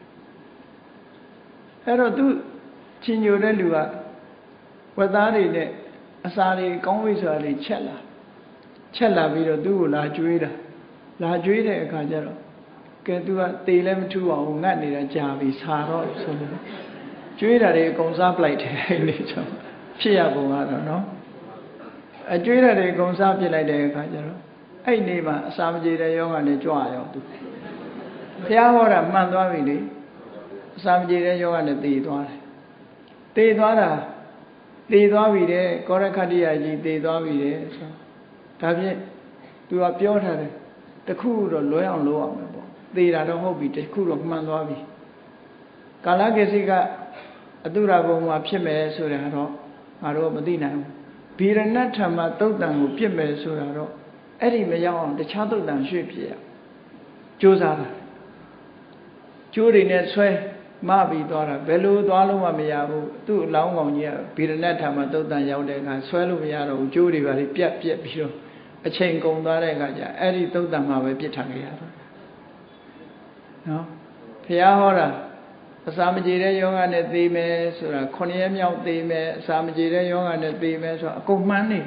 အဲ့တော့သူချင်းညိုတဲ့လူကဝက်သားတွေနဲ့အစာတွေကောင်းဝိဆိုတာတွေချက်လာချက်လာပြီးတော့သူ့ကိုလာကျွေးတာလာကျွေးတဲ့အခါကျတော့ကဲသူကသေလည်းမထူအောင်ငတ်နေတာကြာပြီဆာတော့ဆိုလို့ကျွေးတာတွေအကုန်စားပလိုက်တယ်အဲ့ဒီကြောင့်ဖြစ်ရပုံကတော့နော်အကျွေးတာတွေအကုန်စားပြစ်လိုက်တဲ့အခါကျတော့အဲ့နေမှာအစာမကြေတဲ့ယောဂနဲ့ကြွရောသူဘုရားဟောတာမှန်သွားပြီလေအစာမကြေတဲ့ယောဂနဲ့သေသွားတယ်သေသွားတာသေသွားပြီတဲ့ကောရခတ္တိယကြီးသေသွားပြီတဲ့ဆိုဒါဖြင့်သူကပြောထားတယ်တခုတော့လွဲအောင်လုပ်အောင်ပဲပေါ့သေတာတော့ဟုတ်ပြီတခုတော့မှန်သွားပြီကာလကိစိကအတုရာဘုံမှာဖြစ်မယ်ဆိုတာတော့ငါတို့မသိနိုင်ဘူးဗီရဏဋ္ဌာမသုတ်တံကိုပြစ်မယ်ဆိုတာတော့အဲ့ဒီမရောက်အောင်တခြားသုတ်တံရွှေ့ပြရကြိုးစားတာကျိုးတွေနဲ့ဆွဲမပြီးသွားတာဘယ်လိုသွားလို့မှမရဘူးသူ့အလောင်းကောင်ကြီးကဗီရဏဋ္ဌာမသုတ်တံရောက်တဲ့အခါဆွဲလို့မရတော့ဘူးကျိုးတွေပါပြက်ပြက်ပြီးတော့အချိန်ကုန်သွားတဲ့အခါကျအဲ့ဒီသုတ်တံမှာပဲပြစ်ထားကြရတော့နော်ဘုရားဟောတာအစာမကြေတဲ့ယောဂနဲ့သေမယ်ဆိုတာခုနှစ်ရက်မြောက်သေမယ်အစာမကြေတဲ့ယောဂနဲ့သေမယ်ဆိုတာအကုန်မှန်းနေ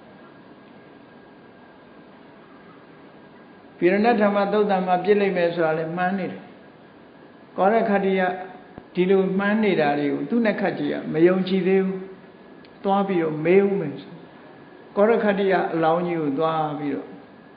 ဗီရဏဋ္ဌာမသုတ်တံမှာပြစ်လိုက်မယ်ဆိုတာလည်းမှန်းနေတယ်ကောရခတ္တိယဒီလိုမှန်းနေတာတွေကိုသူနဲ့ခတ်ကြီးကမယုံကြည်သေးဘူးသွားပြီးတော့မေးဦးမယ်ဆိုကောရခတ္တိယအလောင်းကြီးကိုသွားပြီးတော့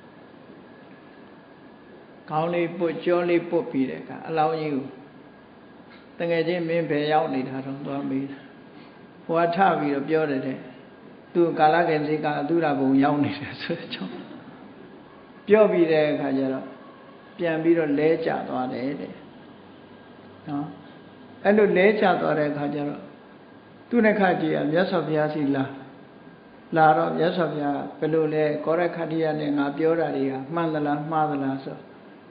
ခေါင်းလေးပုတ်ကြောလေးပုတ်ပြီးတဲ့အခါအလောင်းကြီးကိုတကယ်ချင်းမင်းဘယ်ရောက်နေတာတော့သွားမေးတာဟိုကထပြီးတော့ပြောတယ်တဲ့သူကာလကင်စိကအတုရဘုံရောက်နေတယ်ဆိုတဲ့ကြောင့်ပြောပြီးတဲ့အခါကျတော့ပြန်ပြီးတော့လဲကျသွားတယ်တဲ့နော်အဲ့လိုလဲကျသွားတဲ့အခါကျတော့သူနဲ့ခကြီးကမြတ်စွာဘုရားစီလာလာတော့မြတ်စွာဘုရားဘယ်လိုလဲကောရခတ္တိယနဲ့ငါပြောတာတွေကမှန်သလားမှားသလားဆို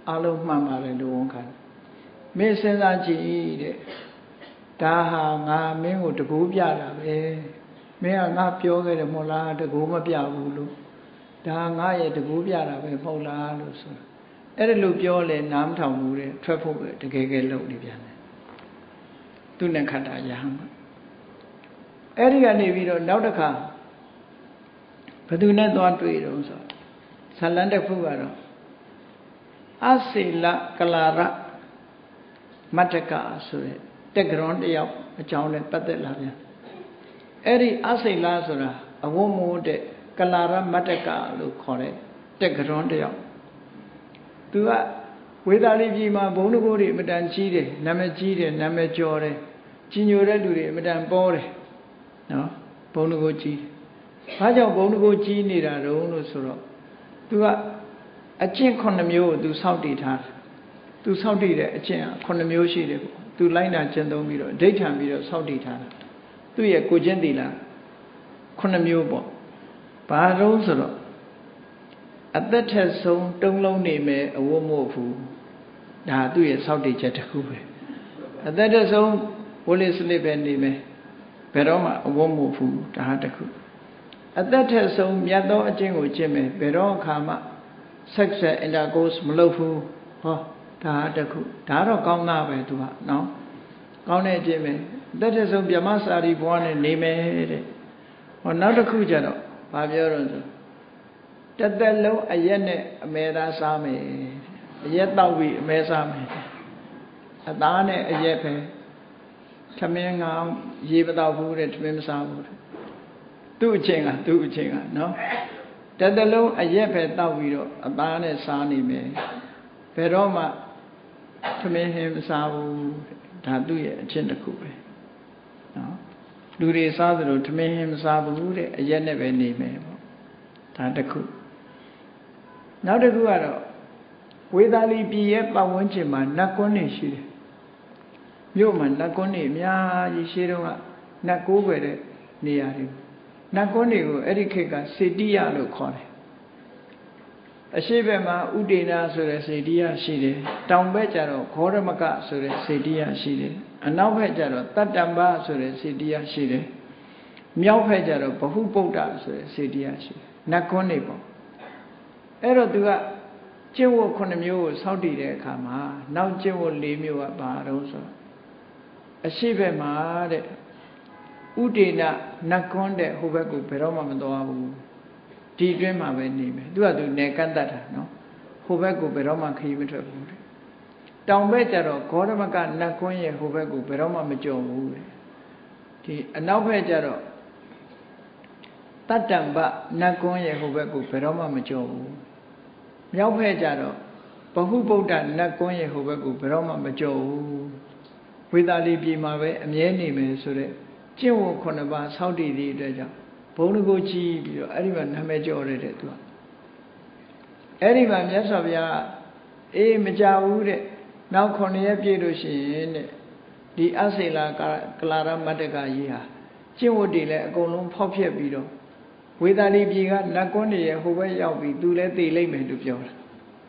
အားလုံးမှန်ပါတယ်လို့ဝန်ခံမင်းစဉ်းစားကြည့်တဲ့ဒါဟာငါမင်းကိုတကူပြတာပဲမင်းကငါပြောခဲ့တယ်မဟုတ်လားတကူမပြဘူးလို့ဒါငါရဲ့တကူပြတာပဲမဟုတ်လားလို့ဆိုအဲ့ဒါလို့ပြောလဲနားမထောင်ဘူးတဲ့ထွက်ဖို့တကယ်ကယ်လုပ်နေပြန်တယ်သူနဲ့ခတ်တာရဟန်းအဲ့ဒီကနေပြီးတော့နောက်တစ်ခါဘယ်သူနဲ့သွားတွေ့တော့ဆိုဇလန်တစ်ခုကတော့အစေလကလာရမတ္တကဆိုတဲ့တက်ကြွတယောက်အကြောင်းနဲ့ပတ်သက်လာပြန်အဲ့ဒီအစေလဆိုတာအဝတ်မိုးတဲ့ကလာရမတ္တကလို့ခေါ်တဲ့တက်ကြွတယောက်သူကဝေသာလီပြည်မှာဘုံတကိုးတွေအမတန်ကြီးတယ်နာမည်ကြီးတယ်နာမည်ကျော်တယ်ကြီးညိုတဲ့လူတွေအမတန်ပေါ်တယ်နော်ဘုံတကိုးကြီးဘာကြောင့်ဘုံတကိုးကြီးနေတာတုံးလို့ဆိုတော့သူကအကျင့်ခုနှစ်မျိုးကိုသူစောင့်တည်ထားတယ်သူစောင့်တည်တဲ့အကျင့်ခုနှစ်မျိုးရှိတယ်ပေါ့သူလိုက်နာကျင့်သုံးပြီးတော့အဋိဋ္ဌံပြီးတော့စောင့်တည်ထားတာသူ့ရဲ့ကိုကျင့်သီလခုနှစ်မျိုးပေါ့ဘာတုံးဆိုတော့အသက်ထက်ဆုံးတုံးလုံးနေမယ်အဝတ်မို့ဘူးဒါသူ့ရဲ့စောင့်တည်ချက်တစ်ခုပဲအသက်ထက်ဆုံးဝလိစလစ်ပဲနေမယ်ဘယ်တော့မှအဝတ်မို့ဘူးဒါဟာတစ်ခုအသက်ထက်ဆုံးမြတ်သောအကျင့်ကိုကျင့်မယ်ဘယ်တော့အခါမှ sexual intercourse မလုပ်ဘူးဟောဒါဟာတစ်ခုဒါတော့ကောင်းတာပဲသူကနော်ကောင်းတဲ့အကျင့်ပဲအသက်ထက်ဆုံးဗြဟ္မစာရီဘဝနဲ့နေမယ်တဲ့ဟောနောက်တစ်ခုကျတော့ဘာပြောတော့ဆိုတသက်လုံးအရက်နဲ့အမဲသားစားမယ်အရက်တောက်ပြီးအမဲစားမယ်အသားနဲ့အရက်ပဲသမင်းငါရေမတောက်ဘူးတဲ့သမင်းမစားဘူးတဲ့သူ့အချင်းကသူ့အချင်းကနော်တသက်လုံးအရက်ပဲတောက်ပြီးတော့အသားနဲ့စားနေမယ်ဘယ်တော့မှသမင်းဟင်းမစားဘူးဒါသူ့ရဲ့အချင်းတစ်ခုပဲနော်လူတွေစားသလိုသမင်းဟင်းမစားဘူးတဲ့အရက်နဲ့ပဲနေမယ်ပေါ့ဒါတစ်ခုနောက်တစ်ခုကတော့ဝေသာလီပြည်ရဲ့ပတ်ဝန်းကျင်မှာနတ်ကွန်းတွေရှိတယ်မြို့မှာနတ်ကွန်းတွေအများကြီးရှိတော့ကနတ်ကိုးွယ်တဲ့နေရာတွေနတ်ကွန်းတွေကိုအဲ့ဒီခေတ်ကစေတိယလို့ခေါ်တယ်အရှိဘက်မှာဥဒေနာဆိုတဲ့စေတိယရှိတယ်တောင်ဘက်ကျတော့ဂေါရမကဆိုတဲ့စေတိယရှိတယ်အနောက်ဘက်ကျတော့တတ္တံဘဆိုတဲ့စေတိယရှိတယ်မြောက်ဘက်ကျတော့ဘဟုပုဒ္ဒဆိုတဲ့စေတိယရှိတယ်နတ်ကွန်းတွေပေါ့အဲ့တော့သူကကျင့်ဝတ်ခုနှစ်မျိုးကိုစောင့်တည်တဲ့အခါမှာနောက်ကျင့်ဝတ်လေးမျိုးကဘာတော့ဆိုအရှိဘက်မှာတဲ့ဥဒေနနတ်ကွန်းတဲ့ဟိုဘက်ကိုဘယ်တော့မှမသွားဘူးဒီအတွင်းမှာပဲနေမယ်သူကသူနေကန့်တတ်တာနော်ဟိုဘက်ကိုဘယ်တော့မှခရီးမထွက်ဘူးတဲ့တောင်ဘက်ကျတော့ဂေါရမကနတ်ကွန်းရဲ့ဟိုဘက်ကိုဘယ်တော့မှမကြုံဘူးတဲ့ဒီအနောက်ဘက်ကျတော့တတ္တံဘနတ်ကွန်းရဲ့ဟိုဘက်ကိုဘယ်တော့မှမကြုံဘူးမြောက်ဘက်ကျတော့ဘဟုဗုဒ္ဓနတ်ကွန်းရဲ့ဟိုဘက်ကိုဘယ်တော့မှမကြုံဘူးဝေသာလီပြည်မှာပဲအမြဲနေမယ်ဆိုတဲ့ကျင့်ဝတ်ခုနှစ်ပါးစောင့်တည်သည့်အတွက်ကြောင့်ဘုံတကိုကြီးပြီးတော့အဲ့ဒီမှာနာမည်ကျော်ရတဲ့သူကအဲ့ဒီမှာမြတ်စွာဘုရားအေးမကြဘူးတဲ့နောက်ခုနှစ်ရက်ပြည့်လို့ရှိရင်တဲ့ဒီအစေလာကလာရမတ္တကကြီးဟာကျင့်ဝတ်တွေလည်းအကုန်လုံးဖောက်ဖျက်ပြီးတော့ဝေသာလီပြည်ကနတ်ကွန်းတွေရဲ့ဟိုဘက်ရောက်ပြီးသူလည်းသိလိမ့်မယ်လို့ပြောတာ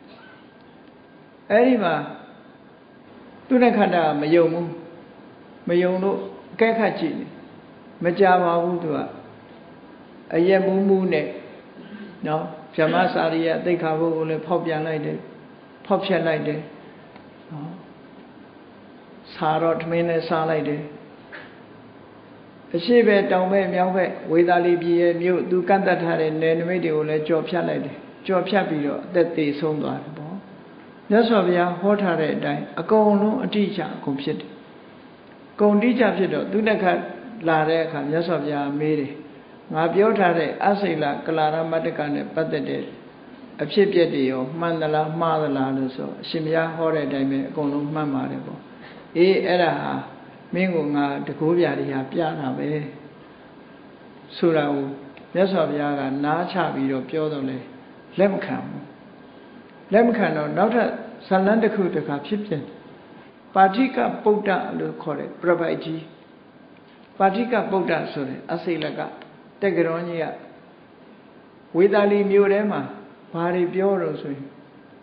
အဲ့ဒီမှာသူနဲ့ခန္ဓာမယုံဘူးမယုံလို့အကဲခတ်ကြည့်မကြပါဘူးသူကအယက်မူးမူးနဲ့နော်ဗြဟ္မစာရိယသိက္ခာပုဒ်ကိုလည်းဖောက်ပြန်လိုက်တယ်ဖောက်ဖျက်လိုက်တယ်နော်စာတော့ထမင်းနဲ့စားလိုက်တယ်အရှိဘက်တောင်ဘက်မြောက်ဘက်ဝေသာလီပြည်ရဲ့မြို့သူကန့်တတ်ထားတဲ့နယ်နိမိတ်တွေကိုလည်းကြော်ဖြတ်လိုက်တယ်ကြော်ဖြတ်ပြီးတော့အသက်သေးဆုံးသွားတယ်ပေါ့မြတ်စွာဘုရားဟောထားတဲ့အတိုင်းအကုန်လုံးအတိအကျအကုန်ဖြစ်တယ်ဂုံတိကျဖြစ်တော့သူနဲ့ခါလာတဲ့အခါမြတ်စွာဘုရားမေးတယ်ငါပြောထားတဲ့အစိလကလာရမတ္တကနဲ့ပတ်သက်တဲ့အဖြစ်ပြက်တွေရောမှန်သလားမှားသလားလို့ဆိုအရှင်ဘုရားဟောတဲ့အတိုင်းပဲအကုန်လုံးမှန်ပါတယ်ပေါ့အေးအဲ့ဒါဟာမင်းကငါတကိုးပြတွေဟာပြတာပဲဆိုတာကိုမြတ်စွာဘုရားကနားချပြီးတော့ပြောတော့လေလက်မခံဘူးလက်မခံတော့နောက်ထပ်ဇလန်းတစ်ခုတစ်ခါဖြစ်ပြန်ပါဠိကပုဒ္ဒလို့ခေါ်တဲ့ပြပိုက်ကြီးပါဠိကပုဒ္ဒဆိုတဲ့အစိလကတက္ကရောကြီးကဝေသာလီမြို့ထဲမှာဘာတွေပြောတော့ဆိုရင်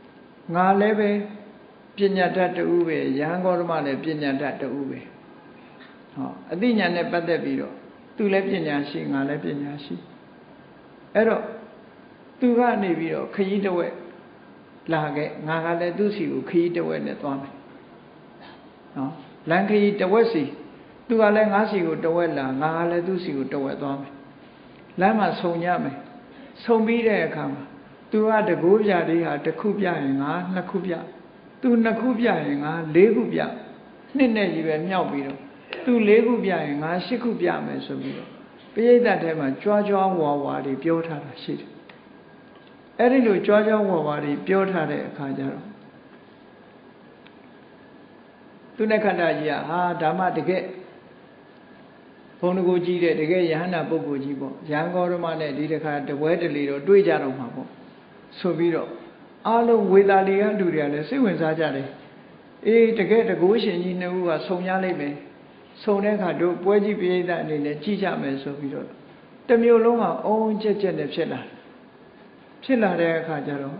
ngà lẽ bê piên nhà đắt đủ bê yáng gò rma lẽ piên nhà đắt đủ bê họ ở đây nhà này bắt đầu bị rồi tu lẽ piên nhà sĩ ngà lẽ piên nhà sĩ ấy rồi tu ga này bị rồi khi đâu vậy là cái ngà ngà lẽ tu sĩ khi đâu vậy này toàn đó lần khi đâu vậy gì tu ga lẽ ngà sĩ của đâu vậy là ngà lẽ tu sĩ của đâu vậy toàn lần mà sâu nhá mày sâu bí đấy khám tu ga được gốp giả đi hả được khúc giả ngà nó khúc giả tu nó khúc giả ngà lẽ khúc giả nên này gì vậy nhau bị rồi tu lẽ khúc giả ngà sáu khúc giả mày số bị rồi bây giờ ta thấy mà choa choa hòa hòa đi biểu thà là gì ấy đi rồi choa choa hòa hòa đi biểu thà đấy khá giờ rồi tu này khán giả gì à ha Dhamma được cái phong độ gì đấy được cái nhà na bộ bộ gì bộ giang gò rma này đi được khá được quét được liền rồi đuôi ra rồi mà bộ số bị rồi alo quay ta đi ăn đủ rồi đấy, sinh viên sao chả đấy, ê được cái được cố xin nhìn đâu à sông nhà lấy về, sông này khá được quay gì bây giờ này này chỉ cho mình số bị rồi, tầm nhiều lúc mà ôn chết chết đẹp chết là, chết là đấy khá giờ rồi,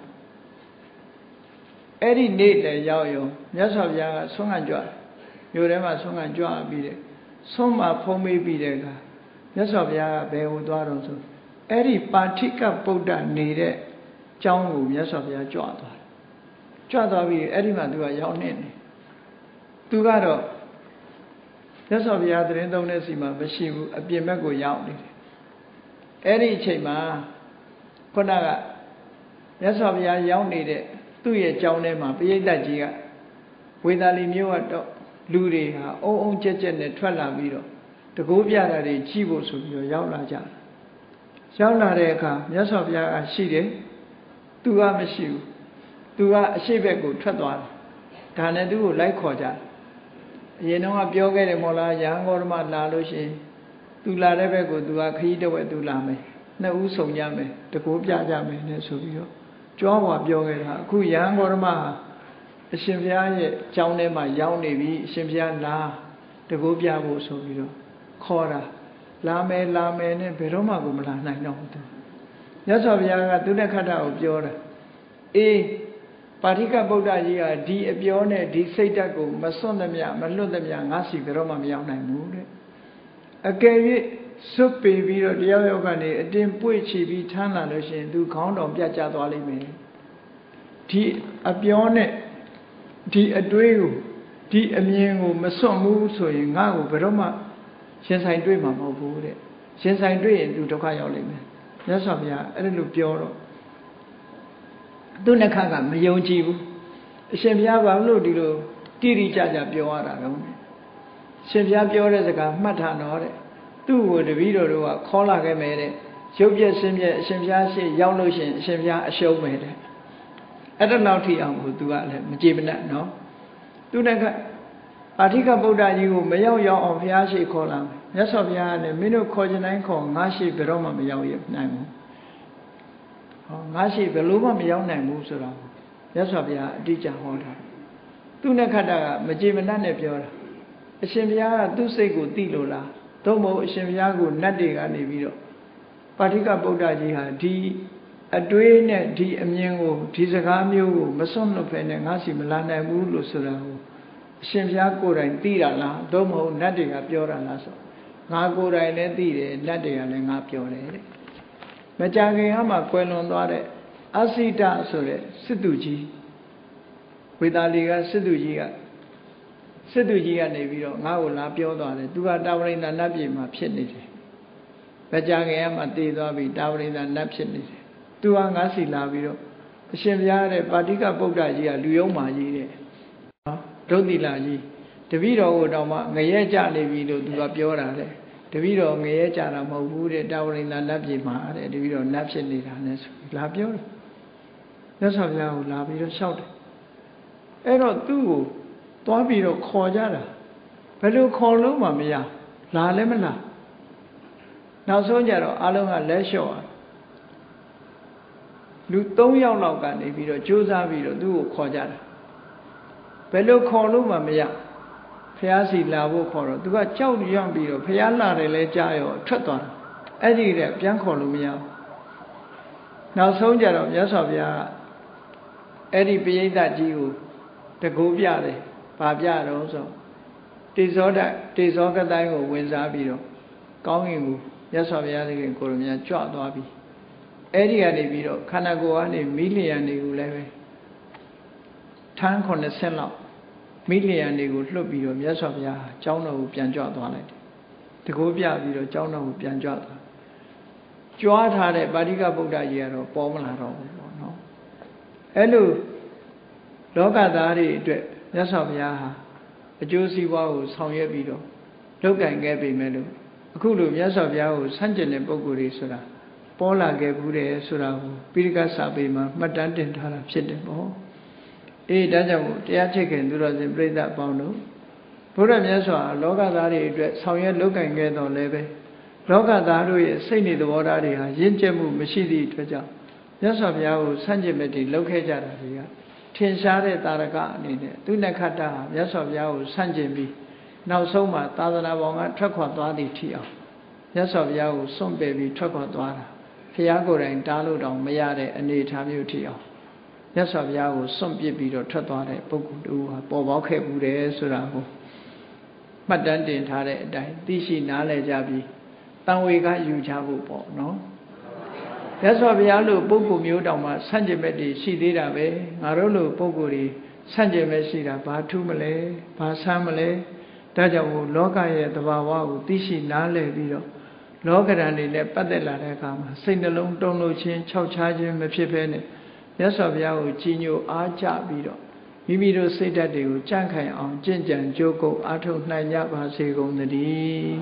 ấy đi nết đấy giàu yo, nhớ sao giờ sông ăn chua, nhiều đấy mà sông ăn chua bị đấy, sông mà phong mấy bị đấy cả, nhớ sao giờ bé ô toa rồi rồi, ấy đi Pathika Buddha nết đấy trong ngủ nhớ sao giờ chua toa, chua toa bị ấy đi mà tôi vào giàu nết này, tôi cả rồi, nhớ sao giờ tôi đến đâu này xí mà bớt xíu, ở bên mấy cái giàu này, ấy đi chơi mà, con nào cả, nhớ sao giờ giàu nết đấy, tôi ở trong này mà bây giờ gì cả, bây giờ liền nhiều đó, lười đi ha, ông ông chết chết này thoát làm gì đó, từ cố bây giờ thì chỉ bộ số nhiều giàu là chả, giàu là đấy cả, nhớ sao giờ xí đấy, tôi à mới xíu, tôi à xí về cũng thoát toàn, thằng này tôi lại khó chả, giờ nó mà biểu cái này mà là giang gò mà là lúc gì, tôi là đấy về cũng tôi à khi đâu vậy tôi làm mày, nó u sông nhà mày, từ cố bây giờ mày nó số nhiều. Cho hòa biểu cái là, cứ giang gò mà, xem phía ấy trong này mà giàu này bị xem phía là, từ cố bây bộ số bị rồi, khó ra, làm mẹ làm mẹ này phải rồi mà cũng là này đâu thôi. Nhớ sao bây giờ tôi đã khát ao biểu rồi, ê, Pathika Buddha gì à, đi biểu này đi xây ra cũng mà son làm gì, mà luôn làm gì, ngã sĩ phải rồi mà giàu này mua đấy, ở cái gì số bì bì rồi điều yêu cái này, đem bùi chỉ bì thang là được xem, tôi không đồng biết trả toa lấy mình, thì ở biểu này, thì ở đuôi của, thì ở miệng của mà son mua rồi ngã của phải rồi mà, hiện tại đuôi mà mau vô đấy, hiện tại đuôi tôi đâu có giàu lấy mình, nhớ sao bây giờ, ở đây lúc biểu rồi, tôi nói khác cả, mà yêu chi bu, xem bây giờ vào lúc đi rồi, đi đi cha cha biểu ra rồi, xem bây giờ biểu ra cái mắt thằng nó đấy. Tu của đời rồi rồi khó là cái mẹ đấy, chụp cho xem cho xem cho sẽ giao lưu xem xem cho show mẹ đấy, ở đó nào thì ông của tu à là một chi bên đó nó, tu này cái, Pathika Buddha gì của mấy ông giao ông phía sẽ khó làm, nhớ sao phía này mấy nó khó cho nên khó ngã sĩ về đâu mà mấy ông vậy này mu, ngã sĩ về lúc mà mấy ông này mu sao đâu, nhớ sao phía đi chả khó đâu, tu này cái đó một chi bên đó nàyပြောlà, xem phía tu sĩ của ti lô là. Tôi muốn xem giá của nát đi cái này bị rồi, Pathika Buddha gì hả, đi ở đuôi này đi âm nhạc của, đi sẽ có nhiều của, mà xong nó phải này ngã sĩ mà làm này muốn lúc sau đó, xem giá của này tí ra là, tôi muốn nát đi cái biểu ra là sao, ngã của này này tí đấy, nát đi cái này ngã biểu đấy, mà cha cái hả mà quên luôn đó đấy, Asita số đấy, Sư Tử Chi, Vitali cái Sư Tử Chi cái. Sư tử gì cái này bị rồi, ngã của lá biểu đó đấy, tôi đào lên là nắp gì mà phiền này thế, bây giờ cái em mà tì đó bị đào lên là nắp phiền này thế, tôi ngã xì lá bị rồi, xem ra đấy, Pathika Buddha gì à, lưu mà gì đấy, đâu đi là gì, thì bị rồi đâu mà ngày cha này bị rồi tôi biểu ra đấy, thì bị rồi ngày cha là màu bù đấy, đào lên là nắp gì mà đấy, thì bị rồi nắp phiền này là này, lá biểu rồi, nó sao giờ lá bị rồi sao đấy, ấy rồi tôi toa bị rồi khó ra là, phải lúc khó lúc mà mới à, là lấy mới là, nào số giờ rồi, alo ngà lấy số à, lúc tông nhau nào cả này bị rồi chú ra bị rồi tôi khó ra là, phải lúc khó lúc mà mới à, phải gì là vô khó rồi, tôi có cháu đi ăn bị rồi, phải là để lấy cha rồi, thất toàn, ấy gì đấy, biến khó lúc mới à, nào số giờ rồi, nhớ sao bây giờ, Eri Piyata Jiu, the Gubia, Babia also. Disorder, disorder Dango, Wenzabio, Gonging, Yasavia, Columia, Chot Wabi. Eri Adibiro, Kanagoani, million Niguleve. Tank on the cellar, million Nigu, Lubio, Yasavia, Jono, Pianjot Wallet. The Gubia, Viro, Jono, Pianjot. Joat had a Badiga Buddha Yero, Pomala, no. Hello, Loga Dari, Yasavia, a Josie Wow, Sonya Bido, Loga and Gabby Melu, Kulu, Yasavia, Sanjan and Boguri Sura, Pola Gabure Sura, Piriga Sabima, Madantin Tara, Chitabo. E Dajamu, they are taken to the break that bound. Buddha Yaswa, Loga Dari, Sonya Loga and Get on Leve. Loga Daru, Saini the water, Yinjamu, Mashidi, Twaja. Yasavia, Sanjimeti, Lokaja, Tinsare Taraka, Dunakata, Yasavia, Sanjimi, now Soma, Tadana Wanga, Trakwadwadi Tia. Yasavia, some baby, Trakwadwara, Fiago and Dalu down Mayade and Nitamu Tia. Yasavia, some baby, Tratware, Boku, Boboke Bude, Surago. Madan didn't have it, Dishi Nale Jabi. Then we got you Jabu, no? That's why we are look Boku Mudama, Sanjimeti, Sidira Bay, Marolo Poguri, Sanjimesida, Batumale, Pasamale, Dajawu, Loka, the Wawa, Dishi Nale Vido, Lokarani, Padela Kama, Saint Alone, Dono Chin, Chow Charging, Mepipene, Yasavia, Gino, Archa Vido. Mimido say that they will Jankai on Jinjan, Joko, Ato Nanya, Basego, the D.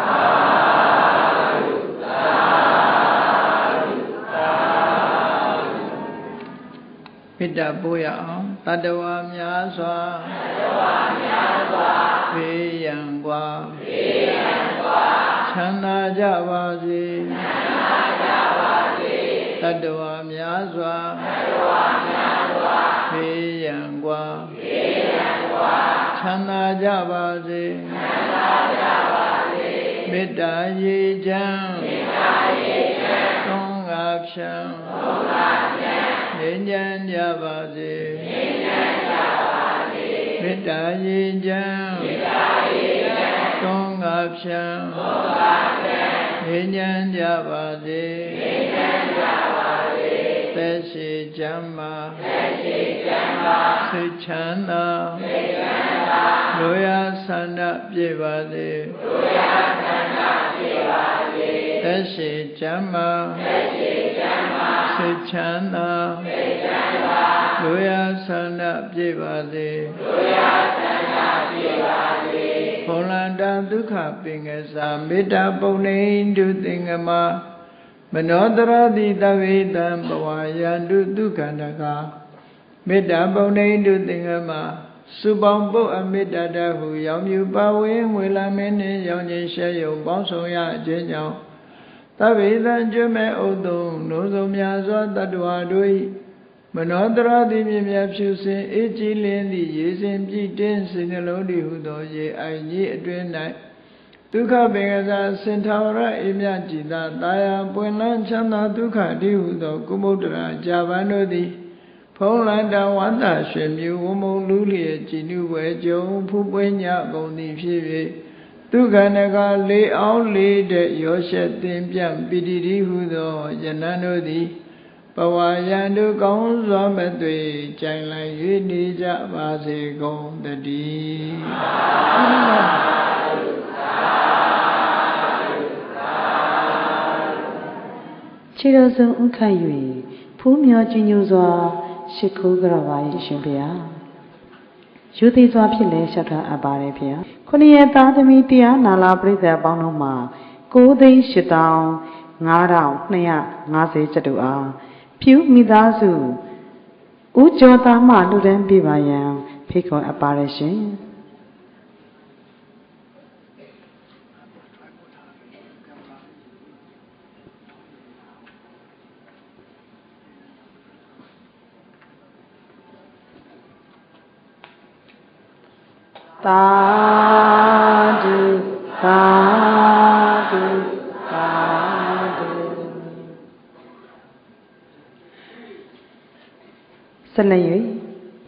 Pita Boya, Tadawa Myaswa, Viyangwa, Chana Javasi, Tadawa Myaswa, Viyangwa, Chana Javasi, Pita Yijan, Tong Action. Ninjan Javasi, Mita Yijan, Tong Action, Ninjan Javasi, Teshi Jama, Sichana, Loya Sanda Jivasi, Teshi Jama, Sichana, Loya Sanda Jivasi, Polanda Dukha Pingasa, Mita Pone to Thingama, Manodra di Davidam Bawayandu Dukandaka, Mita Pone to Thingama, Subambo Amidada who Yamu Bawin will amene Yoni Shayo Bonsoya Jenyo. Tavidan Jume Odo, Nozomyaza Tadwadui, Manodra di Mimyapsusin, Echilindi, Yesim Jitin, Sinelodi Hudo, Ye Ayi Adrenai, Duka Bengaza, Centaura, Imyajida, Daya, Buenan Chana Duka Dihudo, Kumudra, Javanodi, Polanda Wanda, Shemu, Womo Luli, Jinu, Wejo, Pupuenya, Boni Pivi. Tukanaga lay all laid Yosha Timpiam Pididi Hudo, Jananodi, Pawayanu Gong Zombadwe, Changla Yunija Vase Gong the D. Chirozo Ukayui, Pumio Jinuzwa, Shikugawa Shimbia. Judy Zwapile Shata Abarepia. Konieta the media Nala Brother Bonoma, Go they shit down, Nara, Naya, Nase Chatua, Pew Midazu, Ujota Madudan Bivayam, Pico apparition. Tadu, tadu, tadu. Salayu,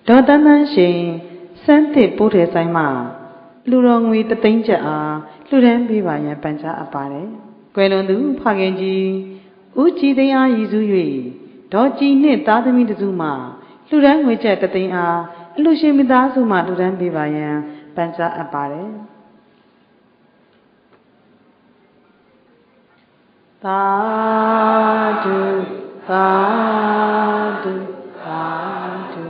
Đó tán tán xin sáng thị bố thể sai mà lưu rong nguy tất tính chả à lưu đến bị bà nhà bàn trả à bà đấy quay lần thứ phá gen gì ú chi thấy ai ý dụ vậy đó chi nè ta thấy mình được mà lưu đến nguy chả tất tính à lưu xin mình ta dụ mà lưu đến bị bà nhà bàn trả à bà đấy ta du ta du ta du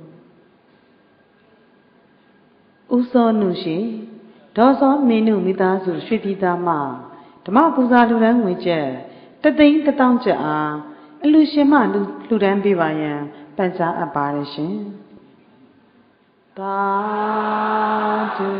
u so nu shi đó so menu mi ta su shui ti ta ma Dhama puza lu dan ngwe che tất tính tất tông che a lu shin ma lu lu dan pi ba yan pan sa ap pa de shin ta du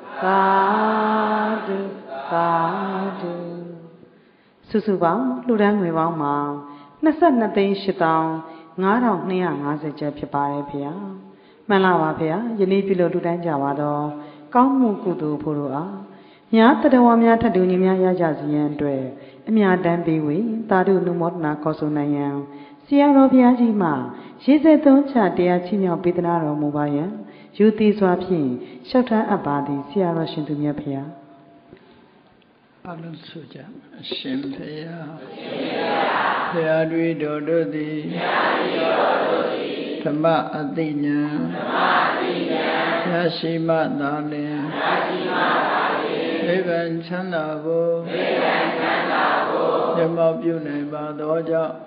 ta du ta du su su bao lu dan ngwe bao ma hai mươi haiသိန်းရှစ်သောင်းငါးထောင်နှစ်ရာငါးဆယ်ကျပ်ဖြစ်ပါတယ်ဖေဟာမှန်လားပါဖေဟာယနေ့ပြုလို့လူတိုင်းကြပါတော့ကောင်းမှုကုသိုလ်ဖို့တို့အားညာတတဝါများထပ်တူညီများရကြစီရန်အတွက်အမြတ်တမ်းပေးဝေသာဓုနုမောဒနာခေါ်ဆိုနိုင်ရန်ဆရာတော်ဘုရားကြီးမှရေးစက်သုံးချတရားချီးမြှောက်ပေးသနာတော်မူပါယံယူသည်စွာဖြင့်လျှောက်ထမ်းအပ်ပါသည်ဆရာတော်ရှင်သူမြတ်ဖေဟာအလုံးစုကြအရှင်ဖေဟာဘုရားတွေတော်တို့သည်ဓမ္မအသိဉာဏ်ရရှိမှသာလျှင်နိဗ္ဗာန်ချမ်းသာကိုမျက်မှောက်ပြုနိုင်ပါသောကြောင့်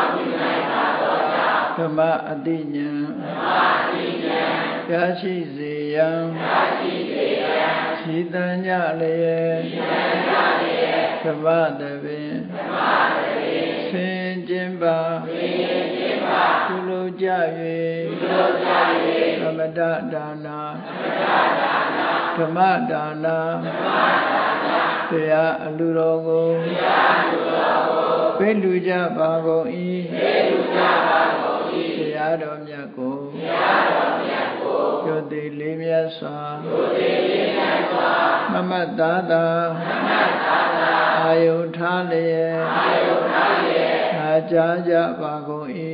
ဓမ္မအသိဉာဏ်ရရှိစေရန်ရှိတန်ကြလျက်ဓမ္မတပင်ဆင်ကျင်ပါကုလိုကြ၍သမတဒါနာဓမ္မဒါနာတရားအလူတော်ကိုပေးလူကြပါကုန်၏တရားတော်မြတ်ကိုကျိုးသေးလေးမြတ်စွာမမတ်သာသာအာယုထားလျက်အားကြားကြပါကုန်၏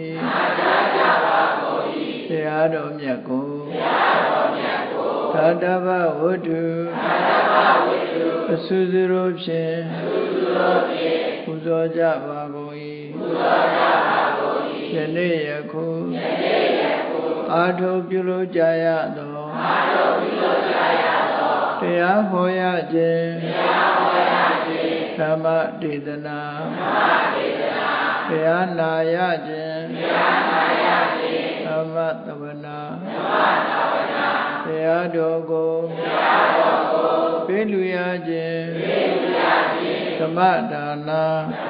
တရားတော်မြတ်ကိုသတ္တဗဝတ္ထုအဆုစုတို့ဖြင့်ပူဇော်ကြပါကုန်၏ယနေ့ယခုအာထုပြုလို့ကြရသောတရားဟောရခြင်းဓမ္မဒေသနာတရားနာရခြင်းဓမ္မသဝနာတရားတော်ကိုပေးလူရခြင်းဓမ္မဒါနာ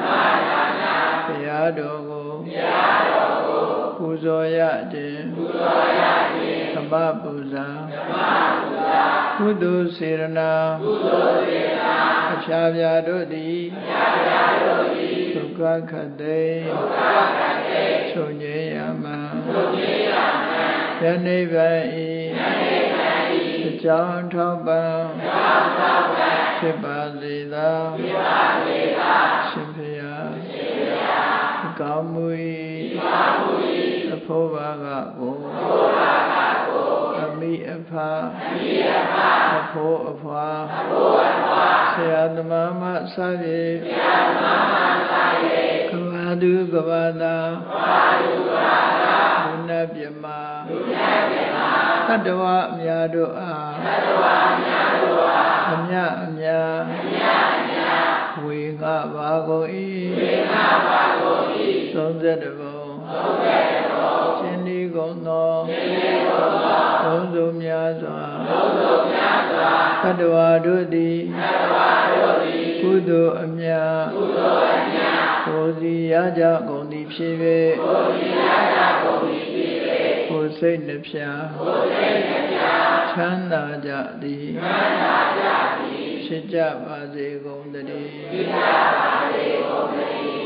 တရားတော်ကိုပူဇော်ရခြင်းဓမ္မပူဇာကုသိုလ်စေရနာအဖြာဖြာတို့သည်ဒုက္ခခတ်သိချုပ်ငြိမ်းရမှန်ယနေ့ပင်ဤအကြောင်းထောက်ပံ့ဖြစ်ပါစေသာရှင်ဖေယကောင်းမှု၏အဖို့ဘာကကိုအမိအဖအဖို့အဖွာဆရာသမားမဆာပြေကဘာသူကဘာသာဘုနပြမသတ္တဝါအများတို့အားအမြအများဝေငါပါကုန်၏သုံးဆယ်တဘုံရှင်ဒီကုန်သောသုံးစုံများစွာသတ္တဝါတို့သည်ကုသိုလ်အမြတ်ကိုယ်စီရကြကုန်သည်ဖြစ်၍ကိုယ်စိတ်နှဖျားချမ်းသာကြသည်ဖြစ်ကြပါစေကုန်သတည်း